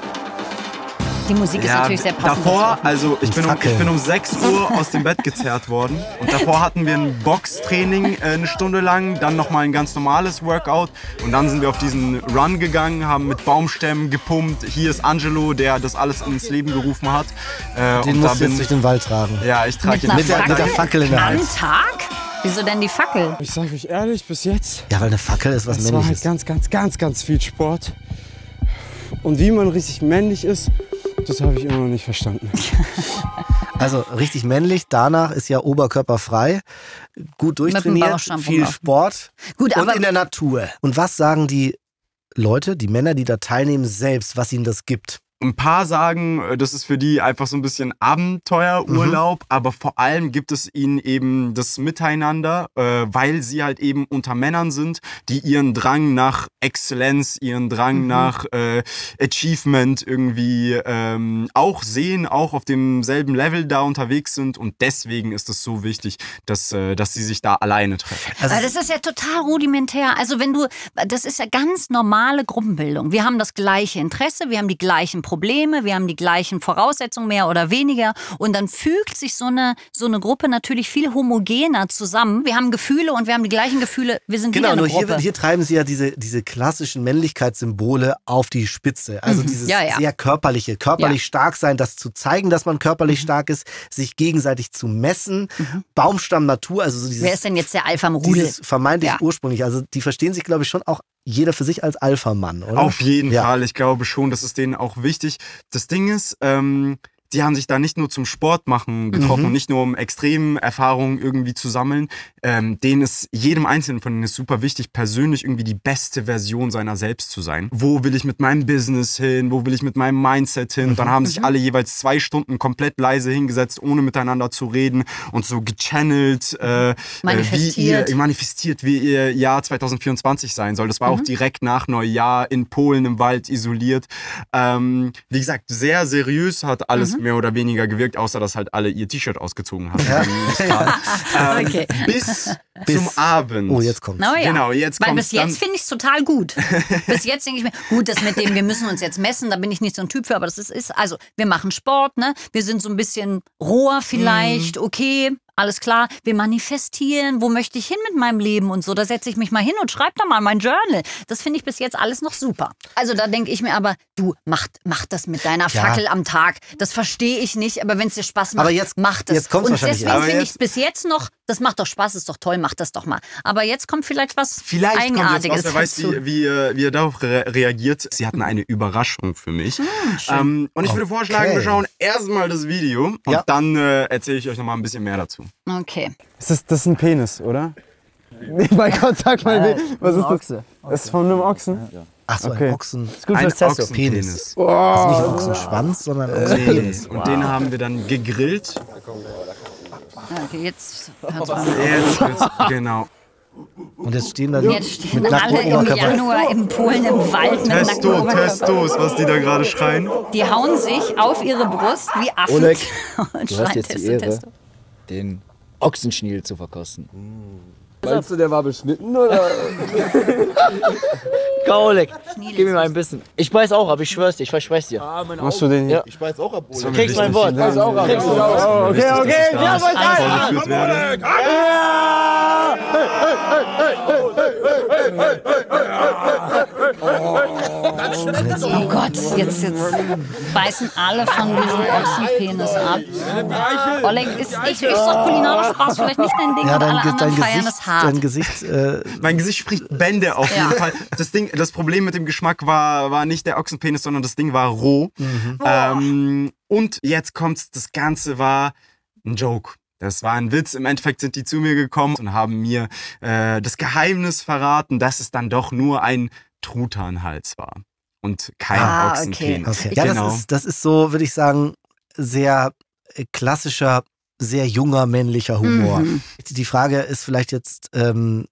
Die Musik ist Ja, natürlich sehr passend. davor, also ich bin, um, Fackeln. ich bin um sechs Uhr aus dem Bett gezerrt worden. Und davor hatten wir ein Boxtraining äh, eine Stunde lang, dann nochmal ein ganz normales Workout. Und dann sind wir auf diesen Run gegangen, haben mit Baumstämmen gepumpt. Hier ist Angelo, der das alles ins Leben gerufen hat. Äh, Den und da musst du bin jetzt durch den Wald tragen. Ja, ich trage Mit ihn einer Mit der, mit der Fackel in der Am Hand. Tag? Wieso denn die Fackel? Ich sage euch ehrlich, bis jetzt, Ja, weil eine Fackel ist was das war halt Männliches. ganz, ganz, ganz, ganz viel Sport. Und wie man richtig männlich ist, das habe ich immer noch nicht verstanden. Also richtig männlich, danach ist ja oberkörperfrei, gut durchtrainiert, Baumstamm viel rumlaufen. Sport Gut, und aber in der Natur. Und was sagen die Leute, die Männer, die da teilnehmen, selbst, was ihnen das gibt? Ein paar sagen, das ist für die einfach so ein bisschen Abenteuerurlaub, mhm. aber vor allem gibt es ihnen eben das Miteinander, äh, weil sie halt eben unter Männern sind, die ihren Drang nach Exzellenz, ihren Drang mhm. nach äh, Achievement irgendwie ähm, auch sehen, auch auf demselben Level da unterwegs sind und deswegen ist es so wichtig, dass, äh, dass sie sich da alleine treffen. Also das ist ja total rudimentär. Also wenn du, das ist ja ganz normale Gruppenbildung. Wir haben das gleiche Interesse, wir haben die gleichen Probleme, wir haben die gleichen Voraussetzungen mehr oder weniger und dann fügt sich so eine, so eine Gruppe natürlich viel homogener zusammen. Wir haben Gefühle und wir haben die gleichen Gefühle, wir sind Genau, wieder eine nur Gruppe. hier, hier treiben sie ja diese, diese klassischen Männlichkeitssymbole auf die Spitze. Also Mhm. dieses Ja, ja. sehr körperliche, körperlich Ja. stark sein, das zu zeigen, dass man körperlich Mhm. stark ist, sich gegenseitig zu messen, Baumstamm Natur, also so dieses, Wer ist denn jetzt der Alpha im Rudel? dieses vermeintlich Ja. ursprünglich. Also die verstehen sich, glaube ich, schon auch jeder für sich als Alpha-Mann, oder? Auf jeden Ja. Fall, ich glaube schon, das ist denen auch wichtig. Das Ding ist, ähm, die haben sich da nicht nur zum Sport machen getroffen, Mhm. nicht nur um extremen Erfahrungen irgendwie zu sammeln. Ähm, denen ist, jedem Einzelnen von denen ist super wichtig, persönlich irgendwie die beste Version seiner selbst zu sein. Wo will ich mit meinem Business hin? Wo will ich mit meinem Mindset hin? Und dann haben sich alle jeweils zwei Stunden komplett leise hingesetzt, ohne miteinander zu reden und so gechannelt, äh, Manifestiert. Wie ihr, manifestiert, wie ihr Jahr zwanzig vierundzwanzig sein soll. Das war Mhm. auch direkt nach Neujahr in Polen im Wald isoliert. Ähm, wie gesagt, sehr seriös hat alles Mhm. mehr oder weniger gewirkt, außer dass halt alle ihr T-Shirt ausgezogen haben. Ja. ähm, Okay. Bis, Bis- zum Abend. Oh, jetzt kommt's. Na ja. Genau, jetzt Weil kommt's bis jetzt dann- finde ich es total gut. Bis jetzt denke ich mir, gut, das mit dem, wir müssen uns jetzt messen, da bin ich nicht so ein Typ für, aber das ist, ist also, wir machen Sport, ne? Wir sind so ein bisschen roher vielleicht, Mhm. okay. Alles klar, wir manifestieren, wo möchte ich hin mit meinem Leben und so. Da setze ich mich mal hin und schreibe da mal mein Journal. Das finde ich bis jetzt alles noch super. Also da denke ich mir aber, du, mach, mach das mit deiner Ja. Fackel am Tag. Das verstehe ich nicht, aber wenn es dir Spaß macht, Aber jetzt- mach das. jetzt kommt's und wahrscheinlich deswegen erst. finde Aber ich bis jetzt noch, das macht doch Spaß, ist doch toll, mach das doch mal. Aber jetzt kommt vielleicht was Vielleicht kommt jetzt Eigenartiges was, wer weiß, dazu. wie, wie, ihr- wie ihr darauf re reagiert. Sie hatten eine Überraschung für mich. schön. ähm, und ich würde vorschlagen, Okay. wir schauen erstmal das Video und Ja. dann äh, erzähle ich euch noch mal ein bisschen mehr dazu. Okay. Das ist, das ist ein Penis, oder? Nee, mein Gott, sag mal, wie- was ist das? Das ist von einem Ochsen? Ach so, Okay. ein Ochsen. Ist gut Ein fürs Testo. Ochsenpenis. Penis. Also nicht Ochsenschwanz, sondern Ochsenpenis. Und den haben wir dann gegrillt. Okay, jetzt hört's auf. Jetzt wird's, genau. Und jetzt stehen dann Jetzt stehen mit nacktem alle im Oberkörper. Januar in Polen im Wald mit nacktem Testo, Oberkörper. Testos, was die da gerade schreien. Die hauen sich auf ihre Brust wie Affen Oleg, und du schreien hast jetzt die Testo, Ehre, Testo. den Ochsenschniel zu verkosten. Meinst du, der war beschnitten oder? Oleg, gib mir mal ein bisschen. Ich beiß auch ab, ich schwör's dir, ich verspreche dir. Machst du den hier? Ja. Ich beiß auch ab, Du kriegst mein Wort. Beiß auch ab. Kriegst du Oh, okay, okay, ich hab euch ein! Vorgeführt werde. Oh Gott, jetzt, jetzt beißen alle von diesem Ochsenpenis ab. Oleg, ist, ich, ich sag kulinarischer Spaß vielleicht nicht dein Ding, Ja, aber dein, alle Ge- anderen dein feiern Gesicht, es hart. dein Gesicht äh, Mein Gesicht spricht Bände auf Ja. jeden Fall. Das, Ding, das Problem mit dem Geschmack war, war nicht der Ochsenpenis, sondern das Ding war roh. Ähm, und jetzt kommt's, das Ganze war ein Joke. Das war ein Witz. Im Endeffekt sind die zu mir gekommen und haben mir äh, das Geheimnis verraten, dass es dann doch nur ein Truthahnhals war und kein Ah, Ochsenpenis. Okay. Ja, Genau. das ist, das ist so, würde ich sagen, sehr äh, klassischer, sehr junger männlicher Humor. Mhm. Die Frage ist vielleicht jetzt ähm,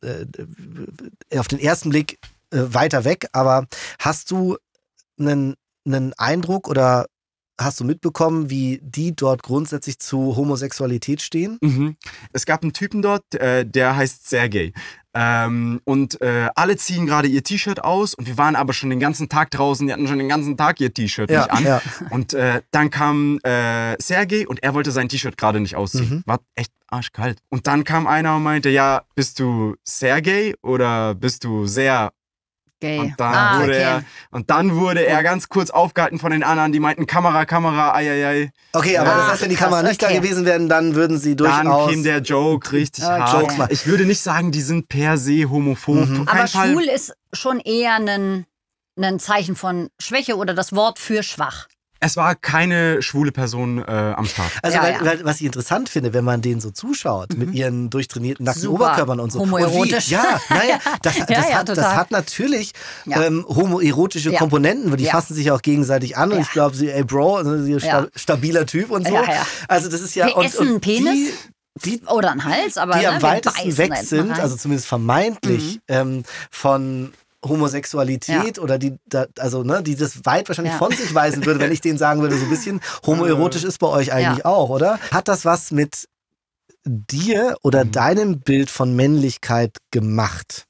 äh, auf den ersten Blick äh, weiter weg, aber hast du einen, einen Eindruck oder hast du mitbekommen, wie die dort grundsätzlich zu Homosexualität stehen? Mhm. Es gab einen Typen dort, äh, der heißt Sergej. Ähm, und äh, alle ziehen gerade ihr T-Shirt aus und wir waren aber schon den ganzen Tag draußen, die hatten schon den ganzen Tag ihr T-Shirt Ja, nicht an. ja. Und äh, dann kam äh, Sergej und er wollte sein T-Shirt gerade nicht ausziehen. Mhm. War echt arschkalt. Und dann kam einer und meinte, ja, bist du Sergej oder bist du sehr... Gay. Und dann, Ah, wurde okay. er, und dann wurde er ganz kurz aufgehalten von den anderen, die meinten Kamera, Kamera, ei, ei, ei. Okay, aber das Ach, heißt, wenn die krass, Kamera nicht okay. da gewesen wären, dann würden sie Dann durchaus... käme der Joke richtig Okay. hart. Jokes machen. Ich würde nicht sagen, die sind per se homophob. Mhm. Auf keinen Aber Fall. schwul ist schon eher ein, ein Zeichen von Schwäche oder das Wort für schwach. Es war keine schwule Person äh, am Start. Also, Ja, weil, ja. weil, was ich interessant finde, wenn man denen so zuschaut, mit ihren durchtrainierten nackten Super. Oberkörpern und so. Homoerotisch. Und wie, ja, naja, das, das, Ja, ja, hat, das total. hat natürlich Ja. ähm, homoerotische Ja. Komponenten, die Ja. fassen sich auch gegenseitig an. Und Ja. ich glaube, sie, ey Bro, also sie ist Ja. sta stabiler Typ und so. Ja, ja. Also das ist ja... Wir und, essen einen und Penis Die, die, oder einen Hals, aber die ne, am wir weitesten beißen weg da jetzt sind, mal rein. also zumindest vermeintlich, Mhm. ähm, von Homosexualität oder die, da, also ne, die das weit wahrscheinlich Ja. von sich weisen würde, wenn ich denen sagen würde, so ein bisschen homoerotisch ist bei euch eigentlich Ja. auch, oder? Hat das was mit dir oder Mhm. deinem Bild von Männlichkeit gemacht?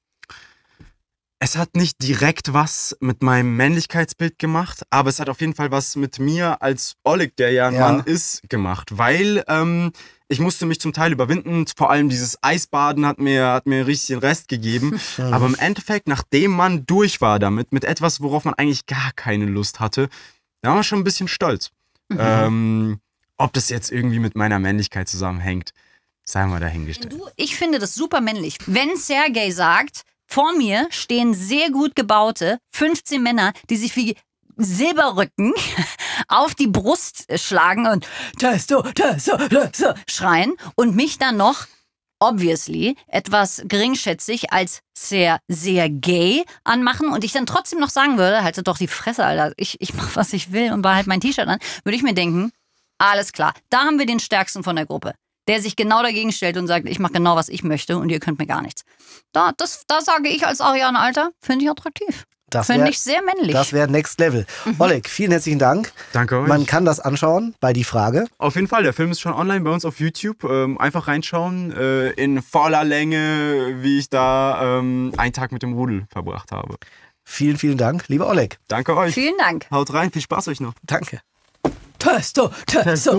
Es hat nicht direkt was mit meinem Männlichkeitsbild gemacht, aber es hat auf jeden Fall was mit mir als Oleg, der ja ein Ja. Mann ist, gemacht. Weil ähm, ich musste mich zum Teil überwinden. Vor allem dieses Eisbaden hat mir, hat mir richtig den Rest gegeben. Aber im Endeffekt, nachdem man durch war damit, mit etwas, worauf man eigentlich gar keine Lust hatte, da war man schon ein bisschen stolz. Mhm. Ähm, ob das jetzt irgendwie mit meiner Männlichkeit zusammenhängt, sei mal dahingestellt. Du, ich finde das super männlich. Wenn Sergej sagt, vor mir stehen sehr gut gebaute fünfzehn Männer, die sich wie Silberrücken auf die Brust schlagen und Testo, Testo, Testo schreien und mich dann noch obviously etwas geringschätzig als sehr, sehr gay anmachen und ich dann trotzdem noch sagen würde, haltet doch die Fresse, Alter, ich, ich mach, was ich will und behalte mein T-Shirt an, würde ich mir denken, alles klar, da haben wir den Stärksten von der Gruppe, der sich genau dagegen stellt und sagt, ich mache genau, was ich möchte und ihr könnt mir gar nichts. Da, das, da sage ich als Ariane Alter, finde ich attraktiv. Finde ich sehr männlich. Das wäre Next Level. Mhm. Oleg, vielen herzlichen Dank. Danke euch. Man kann das anschauen bei Die Frage. Auf jeden Fall, der Film ist schon online bei uns auf YouTube. Ähm, einfach reinschauen, äh, in voller Länge, wie ich da ähm, einen Tag mit dem Rudel verbracht habe. Vielen, vielen Dank, lieber Oleg. Danke euch. Vielen Dank. Haut rein, viel Spaß euch noch. Danke. Testo, Testo.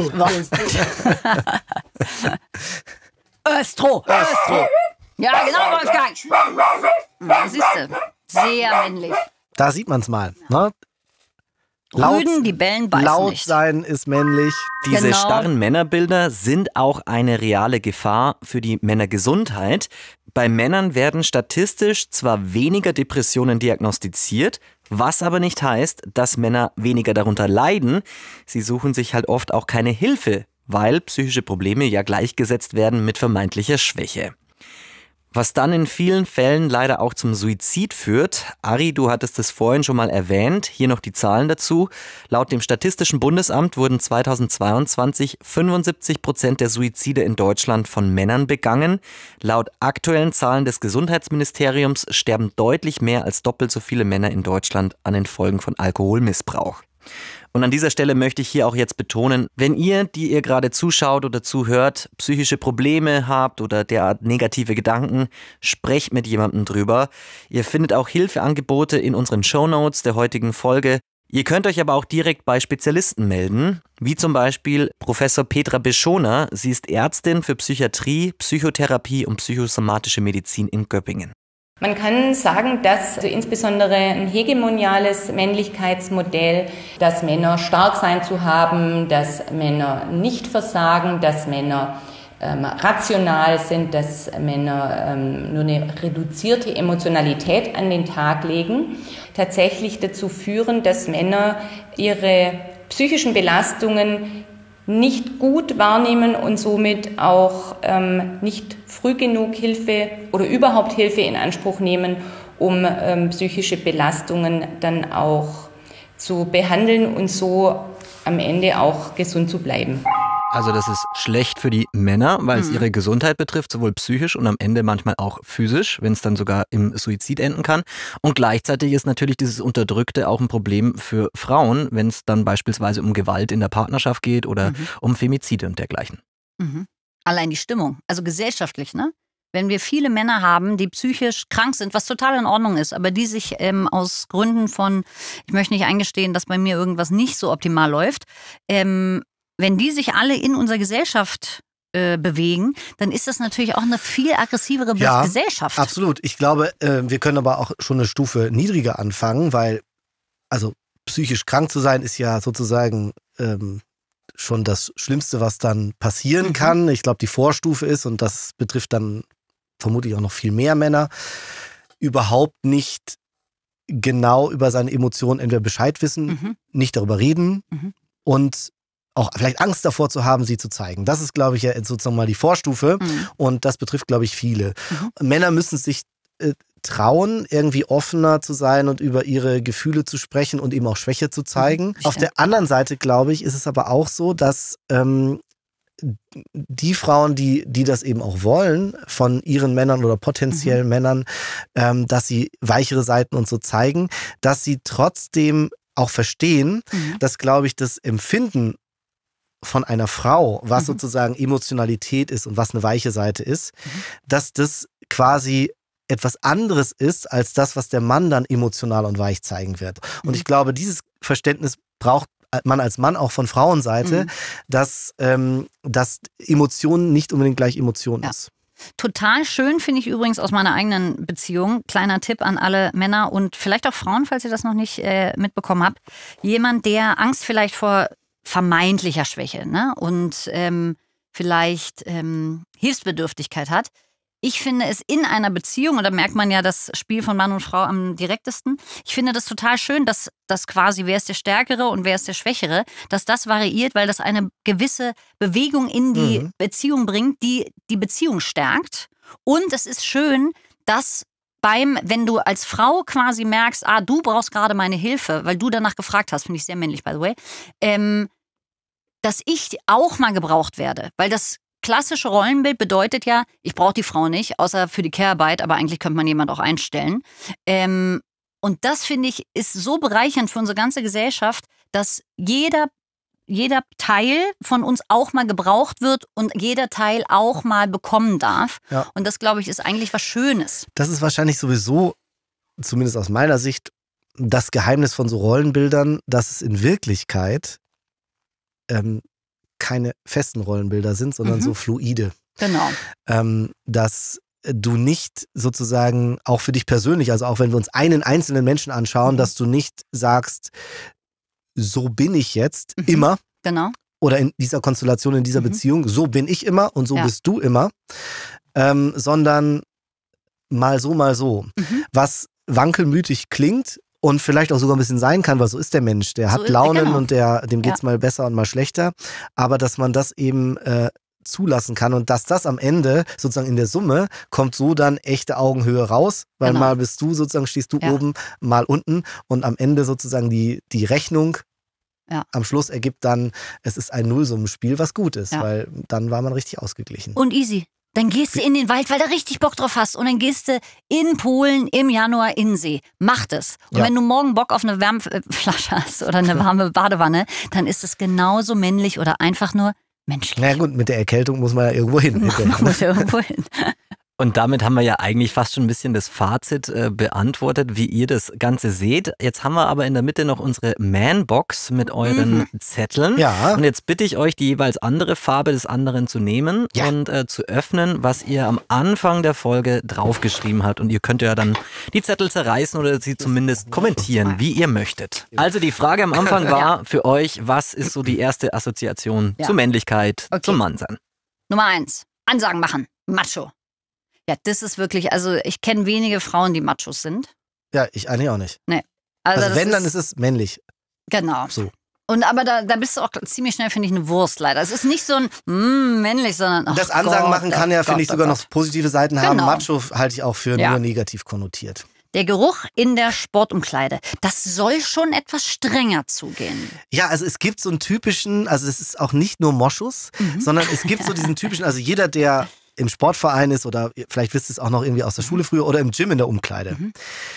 Östro, Östro. Ja, genau, Wolfgang. Das siehst du. Sehr männlich. Da sieht man es mal. Ne? Laut, Rüden, die bellen, beißen laut nicht. sein ist männlich. Diese Genau. starren Männerbilder sind auch eine reale Gefahr für die Männergesundheit. Bei Männern werden statistisch zwar weniger Depressionen diagnostiziert, was aber nicht heißt, dass Männer weniger darunter leiden. Sie suchen sich halt oft auch keine Hilfe, weil psychische Probleme ja gleichgesetzt werden mit vermeintlicher Schwäche. Was dann in vielen Fällen leider auch zum Suizid führt. Ari, du hattest es vorhin schon mal erwähnt. Hier noch die Zahlen dazu. Laut dem Statistischen Bundesamt wurden zweitausendzweiundzwanzig fünfundsiebzig Prozent der Suizide in Deutschland von Männern begangen. Laut aktuellen Zahlen des Gesundheitsministeriums sterben deutlich mehr als doppelt so viele Männer in Deutschland an den Folgen von Alkoholmissbrauch. Und an dieser Stelle möchte ich hier auch jetzt betonen, wenn ihr, die ihr gerade zuschaut oder zuhört, psychische Probleme habt oder derart negative Gedanken, sprecht mit jemandem drüber. Ihr findet auch Hilfeangebote in unseren Shownotes der heutigen Folge. Ihr könnt euch aber auch direkt bei Spezialisten melden, wie zum Beispiel Professor Petra Bischoner. Sie ist Ärztin für Psychiatrie, Psychotherapie und psychosomatische Medizin in Göppingen. Man kann sagen, dass also insbesondere ein hegemoniales Männlichkeitsmodell, dass Männer stark sein zu haben, dass Männer nicht versagen, dass Männer ähm, rational sind, dass Männer ähm, nur eine reduzierte Emotionalität an den Tag legen, tatsächlich dazu führen, dass Männer ihre psychischen Belastungen nicht gut wahrnehmen und somit auch ähm, nicht früh genug Hilfe oder überhaupt Hilfe in Anspruch nehmen, um ähm, psychische Belastungen dann auch zu behandeln und so am Ende auch gesund zu bleiben. Also das ist schlecht für die Männer, weil es Mhm. ihre Gesundheit betrifft, sowohl psychisch und am Ende manchmal auch physisch, wenn es dann sogar im Suizid enden kann. Und gleichzeitig ist natürlich dieses Unterdrückte auch ein Problem für Frauen, wenn es dann beispielsweise um Gewalt in der Partnerschaft geht oder Mhm. um Femizide und dergleichen. Mhm. Allein die Stimmung, also gesellschaftlich, ne? Wenn wir viele Männer haben, die psychisch krank sind, was total in Ordnung ist, aber die sich ähm, aus Gründen von, ich möchte nicht eingestehen, dass bei mir irgendwas nicht so optimal läuft, ähm, wenn die sich alle in unserer Gesellschaft äh, bewegen, dann ist das natürlich auch eine viel aggressivere Ja, Gesellschaft. absolut. Ich glaube, äh, wir können aber auch schon eine Stufe niedriger anfangen, weil also psychisch krank zu sein ist ja sozusagen ähm, schon das Schlimmste, was dann passieren Mhm. kann. Ich glaube, die Vorstufe ist, und das betrifft dann vermutlich auch noch viel mehr Männer, überhaupt nicht genau über seine Emotionen entweder Bescheid wissen, Mhm. nicht darüber reden Mhm. und auch vielleicht Angst davor zu haben, sie zu zeigen. Das ist, glaube ich, ja sozusagen mal die Vorstufe. Mhm. Und das betrifft, glaube ich, viele. Männer müssen sich äh, trauen, irgendwie offener zu sein und über ihre Gefühle zu sprechen und eben auch Schwäche zu zeigen. Auf der anderen Seite, glaube ich, ist es aber auch so, dass ähm, die Frauen, die, die das eben auch wollen, von ihren Männern oder potenziellen Männern, ähm, dass sie weichere Seiten und so zeigen, dass sie trotzdem auch verstehen, Mhm. dass, glaube ich, das Empfinden von einer Frau, was Mhm. sozusagen Emotionalität ist und was eine weiche Seite ist, dass das quasi etwas anderes ist als das, was der Mann dann emotional und weich zeigen wird. Und ich glaube, dieses Verständnis braucht man als Mann auch von Frauenseite, Mhm. dass, ähm, dass Emotionen nicht unbedingt gleich Emotion Ja. ist. Total schön finde ich übrigens aus meiner eigenen Beziehung, kleiner Tipp an alle Männer und vielleicht auch Frauen, falls ihr das noch nicht äh, mitbekommen habt, jemand, der Angst vielleicht vor vermeintlicher Schwäche, ne? Und ähm, vielleicht ähm, Hilfsbedürftigkeit hat. ich finde es in einer Beziehung, und da merkt man ja das Spiel von Mann und Frau am direktesten, ich finde das total schön, dass das quasi, wer ist der Stärkere und wer ist der Schwächere, dass das variiert, weil das eine gewisse Bewegung in die mhm. Beziehung bringt, die die Beziehung stärkt. Und es ist schön, dass beim, wenn du als Frau quasi merkst, ah, du brauchst gerade meine Hilfe, weil du danach gefragt hast, finde ich sehr männlich, by the way, ähm, dass ich auch mal gebraucht werde. Weil das klassische Rollenbild bedeutet ja, ich brauche die Frau nicht, außer für die Care-Arbeit, aber eigentlich könnte man jemand auch einstellen. Ähm, und das, finde ich, ist so bereichernd für unsere ganze Gesellschaft, dass jeder jeder Teil von uns auch mal gebraucht wird und jeder Teil auch mal bekommen darf. Ja. Und das, glaube ich, ist eigentlich was Schönes. Das ist wahrscheinlich sowieso, zumindest aus meiner Sicht, das Geheimnis von so Rollenbildern, dass es in Wirklichkeit ähm, keine festen Rollenbilder sind, sondern Mhm. so fluide. Genau. Ähm, dass du nicht sozusagen auch für dich persönlich, also auch wenn wir uns einen einzelnen Menschen anschauen, dass du nicht sagst, so bin ich jetzt Mhm. immer. Genau. Oder in dieser Konstellation, in dieser Mhm. Beziehung, so bin ich immer und so Ja. bist du immer. Ähm, sondern mal so, mal so. Mhm. Was wankelmütig klingt und vielleicht auch sogar ein bisschen sein kann, weil so ist der Mensch. Der So hat ist- Launen genau. und der, dem geht's Ja. mal besser und mal schlechter. Aber dass man das eben äh, zulassen kann und dass das am Ende sozusagen in der Summe kommt so dann echte Augenhöhe raus, weil Genau. mal bist du sozusagen, stehst du Ja. oben, mal unten und am Ende sozusagen die, die Rechnung Ja. am Schluss ergibt dann, es ist ein Nullsummenspiel, was gut ist, Ja. weil dann war man richtig ausgeglichen. Und easy. Dann gehst du in den Wald, weil du richtig Bock drauf hast. Und dann gehst du in Polen im Januar in den See. Mach das. Und Ja. wenn du morgen Bock auf eine Wärmflasche hast oder eine warme Badewanne, dann ist es genauso männlich oder einfach nur menschlich. Na gut, mit der Erkältung muss man ja irgendwo hin. Man muss ja irgendwo hin. Und damit haben wir ja eigentlich fast schon ein bisschen das Fazit äh, beantwortet, wie ihr das Ganze seht. Jetzt haben wir aber in der Mitte noch unsere Man-Box mit euren Mhm. Zetteln. Ja. Und jetzt bitte ich euch, die jeweils andere Farbe des anderen zu nehmen Ja. und äh, zu öffnen, was ihr am Anfang der Folge draufgeschrieben habt. Und ihr könnt ja dann die Zettel zerreißen oder sie zumindest kommentieren, wie ihr möchtet. Also die Frage am Anfang war für euch, was ist so die erste Assoziation Ja. zur Männlichkeit, Okay. zum Mannsein? Nummer eins. Ansagen machen. Macho. Ja, das ist wirklich, also ich kenne wenige Frauen, die Machos sind. Ja, ich eigentlich auch nicht. Nee. Also, das wenn, ist, dann ist es männlich. Genau. So. Und aber da, da bist du auch ziemlich schnell, finde ich, eine Wurst leider. Es ist nicht so ein mm, männlich, sondern ach Das Ansagen Gott, machen kann oh ja, Gott, finde ich, oh sogar Gott. noch positive Seiten haben. Genau. Macho halte ich auch für Ja. nur negativ konnotiert. Der Geruch in der Sportumkleide, das soll schon etwas strenger zugehen. Ja, also es gibt so einen typischen, also es ist auch nicht nur Moschus, Mhm. sondern es gibt so diesen typischen, also jeder, der im Sportverein ist oder vielleicht wisst ihr es auch noch irgendwie aus der Schule früher oder im Gym in der Umkleide. Mhm.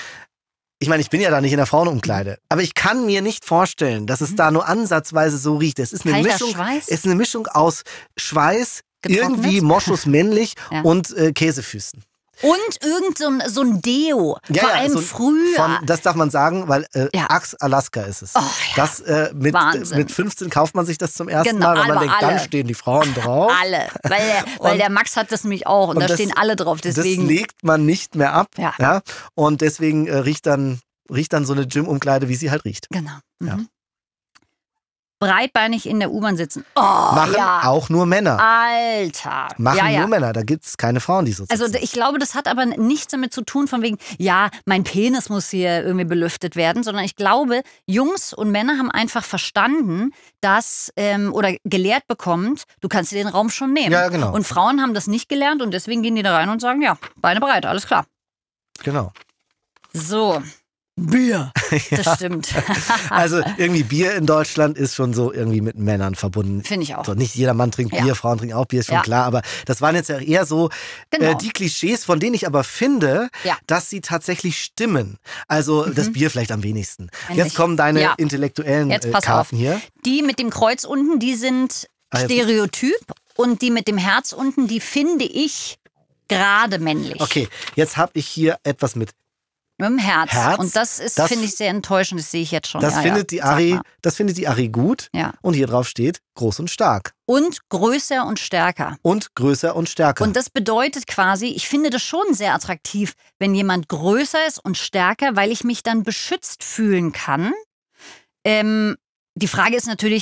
Ich meine, ich bin ja da nicht in der Frauenumkleide, aber ich kann mir nicht vorstellen, dass es da nur ansatzweise so riecht. Es ist eine Kalter Mischung, Schweiß? es ist eine Mischung aus Schweiß, Getrocknet? irgendwie Moschus männlich Ja. und äh, Käsefüßen. Und irgend so ein, so ein Deo, Ja, vor ja, allem so ein- früher. Von, das darf man sagen, weil äh, Ja. Axe Alaska ist es. Oh, ja. Das, äh, mit, Wahnsinn. mit fünfzehn kauft man sich das zum ersten Genau, Mal, weil man aber denkt, alle. dann stehen die Frauen drauf. Alle, weil der, weil Und- der Max hat das nämlich auch und, und da das- stehen alle drauf. Deswegen, Das legt man nicht mehr ab. Ja. Ja? Und deswegen äh, riecht, dann, riecht dann so eine Gym-Umkleide, wie sie halt riecht. genau. Mhm. Ja. Breitbeinig in der U-Bahn sitzen. Oh, Machen ja. auch nur Männer. Alter. Machen ja, ja. nur Männer. Da gibt es keine Frauen, die so sitzen. Also ich glaube, das hat aber nichts damit zu tun, von wegen, ja, mein Penis muss hier irgendwie belüftet werden, sondern ich glaube, Jungs und Männer haben einfach verstanden, dass, ähm, oder gelehrt bekommt, du kannst dir den Raum schon nehmen. Ja, genau. Und Frauen haben das nicht gelernt und deswegen gehen die da rein und sagen, ja, Beine breit, alles klar. Genau. So. Bier. Das Ja. stimmt. Also irgendwie Bier in Deutschland ist schon so irgendwie mit Männern verbunden. Finde ich auch. So, nicht jeder Mann trinkt Ja. Bier, Frauen trinken auch Bier, ist schon Ja. klar. Aber das waren jetzt ja eher so Genau. äh, die Klischees, von denen ich aber finde, Ja. dass sie tatsächlich stimmen. Also das Bier vielleicht am wenigsten. Endlich. Jetzt kommen deine Ja. intellektuellen Jetzt äh, pass Karten auf. hier. Die mit dem Kreuz unten, die sind Ah, jetzt- Stereotyp und die mit dem Herz unten, die finde ich gerade männlich. Okay, jetzt habe ich hier etwas mit. Mit dem Herz. Herz, Und das ist, das- finde ich, sehr enttäuschend. Das sehe ich jetzt schon. Das, ja, findet ja. die Sag Ari, mal. das findet die Ari gut. Ja. Und hier drauf steht groß und stark. Und größer und stärker. Und größer und stärker. Und das bedeutet quasi, ich finde das schon sehr attraktiv, wenn jemand größer ist und stärker, weil ich mich dann beschützt fühlen kann. Ähm, die Frage ist natürlich,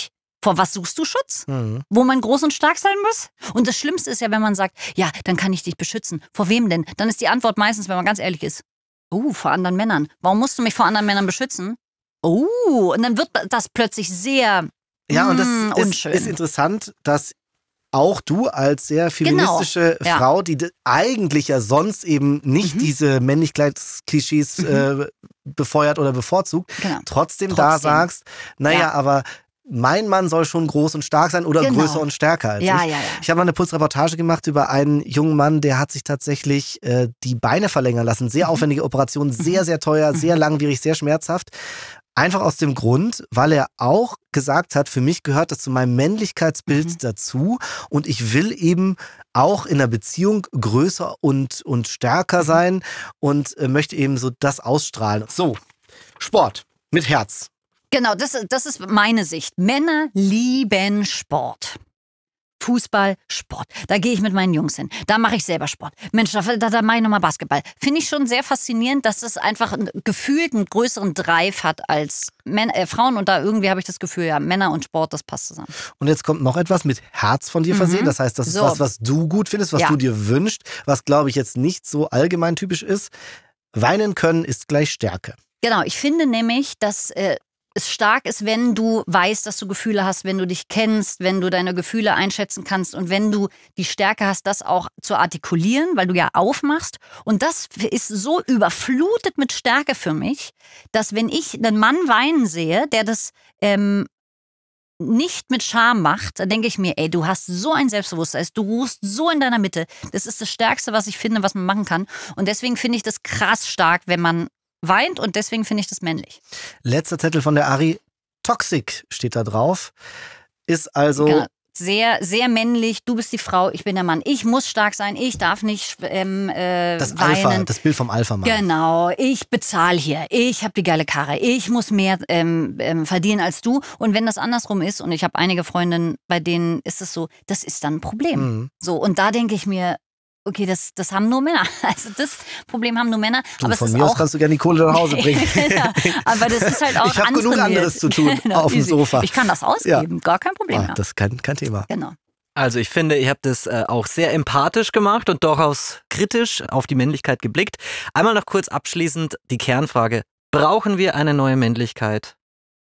Vor was suchst du Schutz? Mhm. Wo man groß und stark sein muss? Und das Schlimmste ist ja, wenn man sagt, ja, dann kann ich dich beschützen. Vor wem denn? Dann ist die Antwort meistens, wenn man ganz ehrlich ist, oh, vor anderen Männern. Warum musst du mich vor anderen Männern beschützen? Oh, und dann wird das plötzlich sehr Ja, und das mm, ist, unschön. ist interessant, dass auch du als sehr feministische Genau, ja. Frau, die d- eigentlich ja sonst eben nicht Mhm. diese Männlichkeitsklischees Mhm. äh, befeuert oder bevorzugt, Genau. trotzdem, da Trotzdem. sagst, naja, Ja. aber mein Mann soll schon groß und stark sein oder Genau. größer und stärker als Ja, ich. ja, ja. Ich habe mal eine Putzreportage gemacht über einen jungen Mann, der hat sich tatsächlich äh, die Beine verlängern lassen. Sehr aufwendige Operation, sehr, sehr teuer, sehr langwierig, sehr schmerzhaft. Einfach aus dem Grund, weil er auch gesagt hat, für mich gehört das zu meinem Männlichkeitsbild Mhm. dazu und ich will eben auch in einer Beziehung größer und, und stärker Mhm. sein und äh, möchte eben so das ausstrahlen. So, Sport mit Herz. Genau, das, das ist meine Sicht. Männer lieben Sport. Fußball, Sport. Da gehe ich mit meinen Jungs hin. Da mache ich selber Sport. Mensch, da, da, da mache ich nochmal Basketball. Finde ich schon sehr faszinierend, dass es einfach einen, gefühlt einen größeren Drive hat als Män äh, Frauen. Und da irgendwie habe ich das Gefühl, ja, Männer und Sport, das passt zusammen. Und jetzt kommt noch etwas mit Herz von dir versehen. Mhm. Das heißt, das ist So. was, was du gut findest, was Ja. du dir wünschst, was, glaube ich, jetzt nicht so allgemein typisch ist. Weinen können ist gleich Stärke. Genau, ich finde nämlich, dass äh, es stark ist, wenn du weißt, dass du Gefühle hast, wenn du dich kennst, wenn du deine Gefühle einschätzen kannst und wenn du die Stärke hast, das auch zu artikulieren, weil du ja aufmachst. Und das ist so überflutet mit Stärke für mich, dass wenn ich einen Mann weinen sehe, der das ähm, nicht mit Scham macht, dann denke ich mir, ey, du hast so ein Selbstbewusstsein, du ruhst so in deiner Mitte. Das ist das Stärkste, was ich finde, was man machen kann. Und deswegen finde ich das krass stark, wenn man weint und deswegen finde ich das männlich. Letzter Zettel von der Ari. Toxic steht da drauf. Ist also... Genau. Sehr, sehr männlich. Du bist die Frau, ich bin der Mann. Ich muss stark sein, ich darf nicht ähm, äh, Das weinen. Alpha, das Bild vom Alpha-Mann. Genau, ich bezahle hier, ich habe die geile Karre, ich muss mehr ähm, ähm, verdienen als du. Und wenn das andersrum ist, und ich habe einige Freundinnen, bei denen ist es so, das ist dann ein Problem. Mhm. So, und da denke ich mir, okay, das, das haben nur Männer. Also das Problem haben nur Männer. Du, aber von es ist mir auch, aus kannst du gerne die Kohle nach Hause bringen. ja, aber das ist halt auch Ich habe genug antrainiert. anderes zu tun Genau, auf dem easy. Sofa. Ich kann das ausgeben, gar kein Problem. Ah, ja. das ist kein, kein Thema. Genau. Also ich finde, ihr habt es äh, auch sehr empathisch gemacht und durchaus kritisch auf die Männlichkeit geblickt. Einmal noch kurz abschließend die Kernfrage. Brauchen wir eine neue Männlichkeit?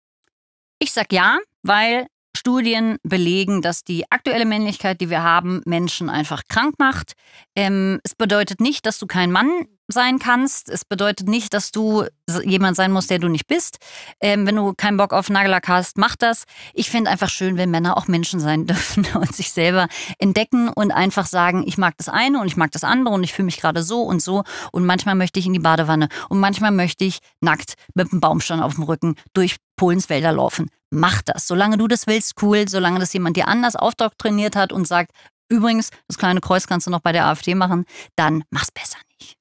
Ich sag ja, weil Studien belegen, dass die aktuelle Männlichkeit, die wir haben, Menschen einfach krank macht. Ähm, es bedeutet nicht, dass du kein Mann sein kannst. Es bedeutet nicht, dass du jemand sein musst, der du nicht bist. Ähm, wenn du keinen Bock auf Nagellack hast, mach das. Ich finde einfach schön, wenn Männer auch Menschen sein dürfen und sich selber entdecken und einfach sagen, ich mag das eine und ich mag das andere und ich fühle mich gerade so und so und manchmal möchte ich in die Badewanne und manchmal möchte ich nackt mit einem Baumstamm auf dem Rücken durch Polens Wälder laufen. Mach das. Solange du das willst, cool. Solange das jemand dir anders aufdoktriniert hat und sagt, übrigens, das kleine Kreuz kannst du noch bei der AfD machen, dann mach's besser nicht.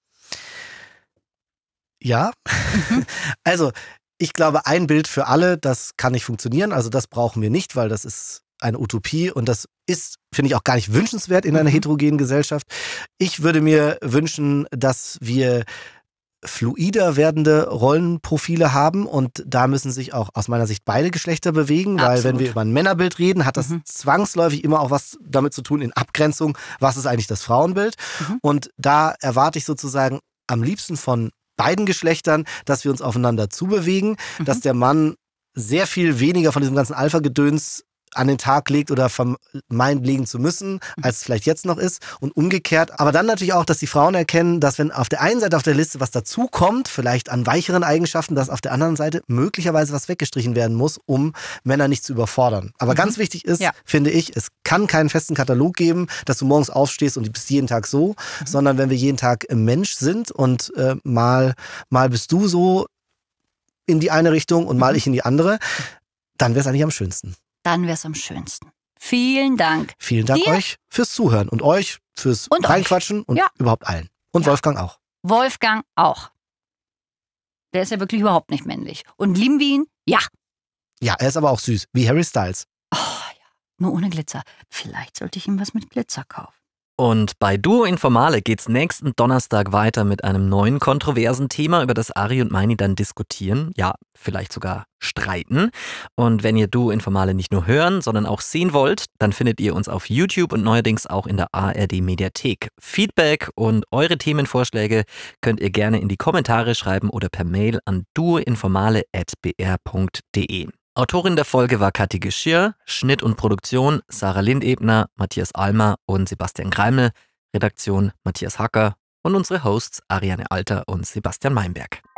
Ja, Mhm. also ich glaube, ein Bild für alle, das kann nicht funktionieren. Also das brauchen wir nicht, weil das ist eine Utopie und das ist, finde ich, auch gar nicht wünschenswert in einer Mhm. heterogenen Gesellschaft. Ich würde mir wünschen, dass wir fluider werdende Rollenprofile haben und da müssen sich auch aus meiner Sicht beide Geschlechter bewegen, weil Absolut. wenn wir über ein Männerbild reden, hat das Mhm. zwangsläufig immer auch was damit zu tun in Abgrenzung, was ist eigentlich das Frauenbild Mhm. und da erwarte ich sozusagen am liebsten von beiden Geschlechtern, dass wir uns aufeinander zubewegen, Mhm. dass der Mann sehr viel weniger von diesem ganzen Alpha-Gedöns an den Tag legt oder vermeint legen zu müssen, als es vielleicht jetzt noch ist und umgekehrt. Aber dann natürlich auch, dass die Frauen erkennen, dass wenn auf der einen Seite auf der Liste was dazukommt, vielleicht an weicheren Eigenschaften, dass auf der anderen Seite möglicherweise was weggestrichen werden muss, um Männer nicht zu überfordern. Aber Mhm. ganz wichtig ist, Ja. finde ich, es kann keinen festen Katalog geben, dass du morgens aufstehst und du bist jeden Tag so, Mhm. sondern wenn wir jeden Tag Mensch sind und äh, mal, mal bist du so in die eine Richtung und mal Mhm. ich in die andere, dann wäre es eigentlich am schönsten. Dann wär's am schönsten. Vielen Dank. Vielen Dank Dir? euch fürs Zuhören und euch fürs Und euch. Reinquatschen und Ja. überhaupt allen. Und Ja. Wolfgang auch. Wolfgang auch. Der ist ja wirklich überhaupt nicht männlich. Und lieben wir ihn? Ja. Ja, er ist aber auch süß, wie Harry Styles. Nur ohne Glitzer. Vielleicht sollte ich ihm was mit Glitzer kaufen. Und bei Duo Informale geht's nächsten Donnerstag weiter mit einem neuen kontroversen Thema, über das Ari und Meini dann diskutieren, ja, vielleicht sogar streiten. Und wenn ihr Duo Informale nicht nur hören, sondern auch sehen wollt, dann findet ihr uns auf YouTube und neuerdings auch in der A R D Mediathek. Feedback und eure Themenvorschläge könnt ihr gerne in die Kommentare schreiben oder per Mail an duoinformale at b r punkt d e. Autorin der Folge war Kathi Geschirr, Schnitt und Produktion Sarah Lindebner, Matthias Almer und Sebastian Greimel, Redaktion Matthias Hacker und unsere Hosts Ariane Alter und Sebastian Meinberg.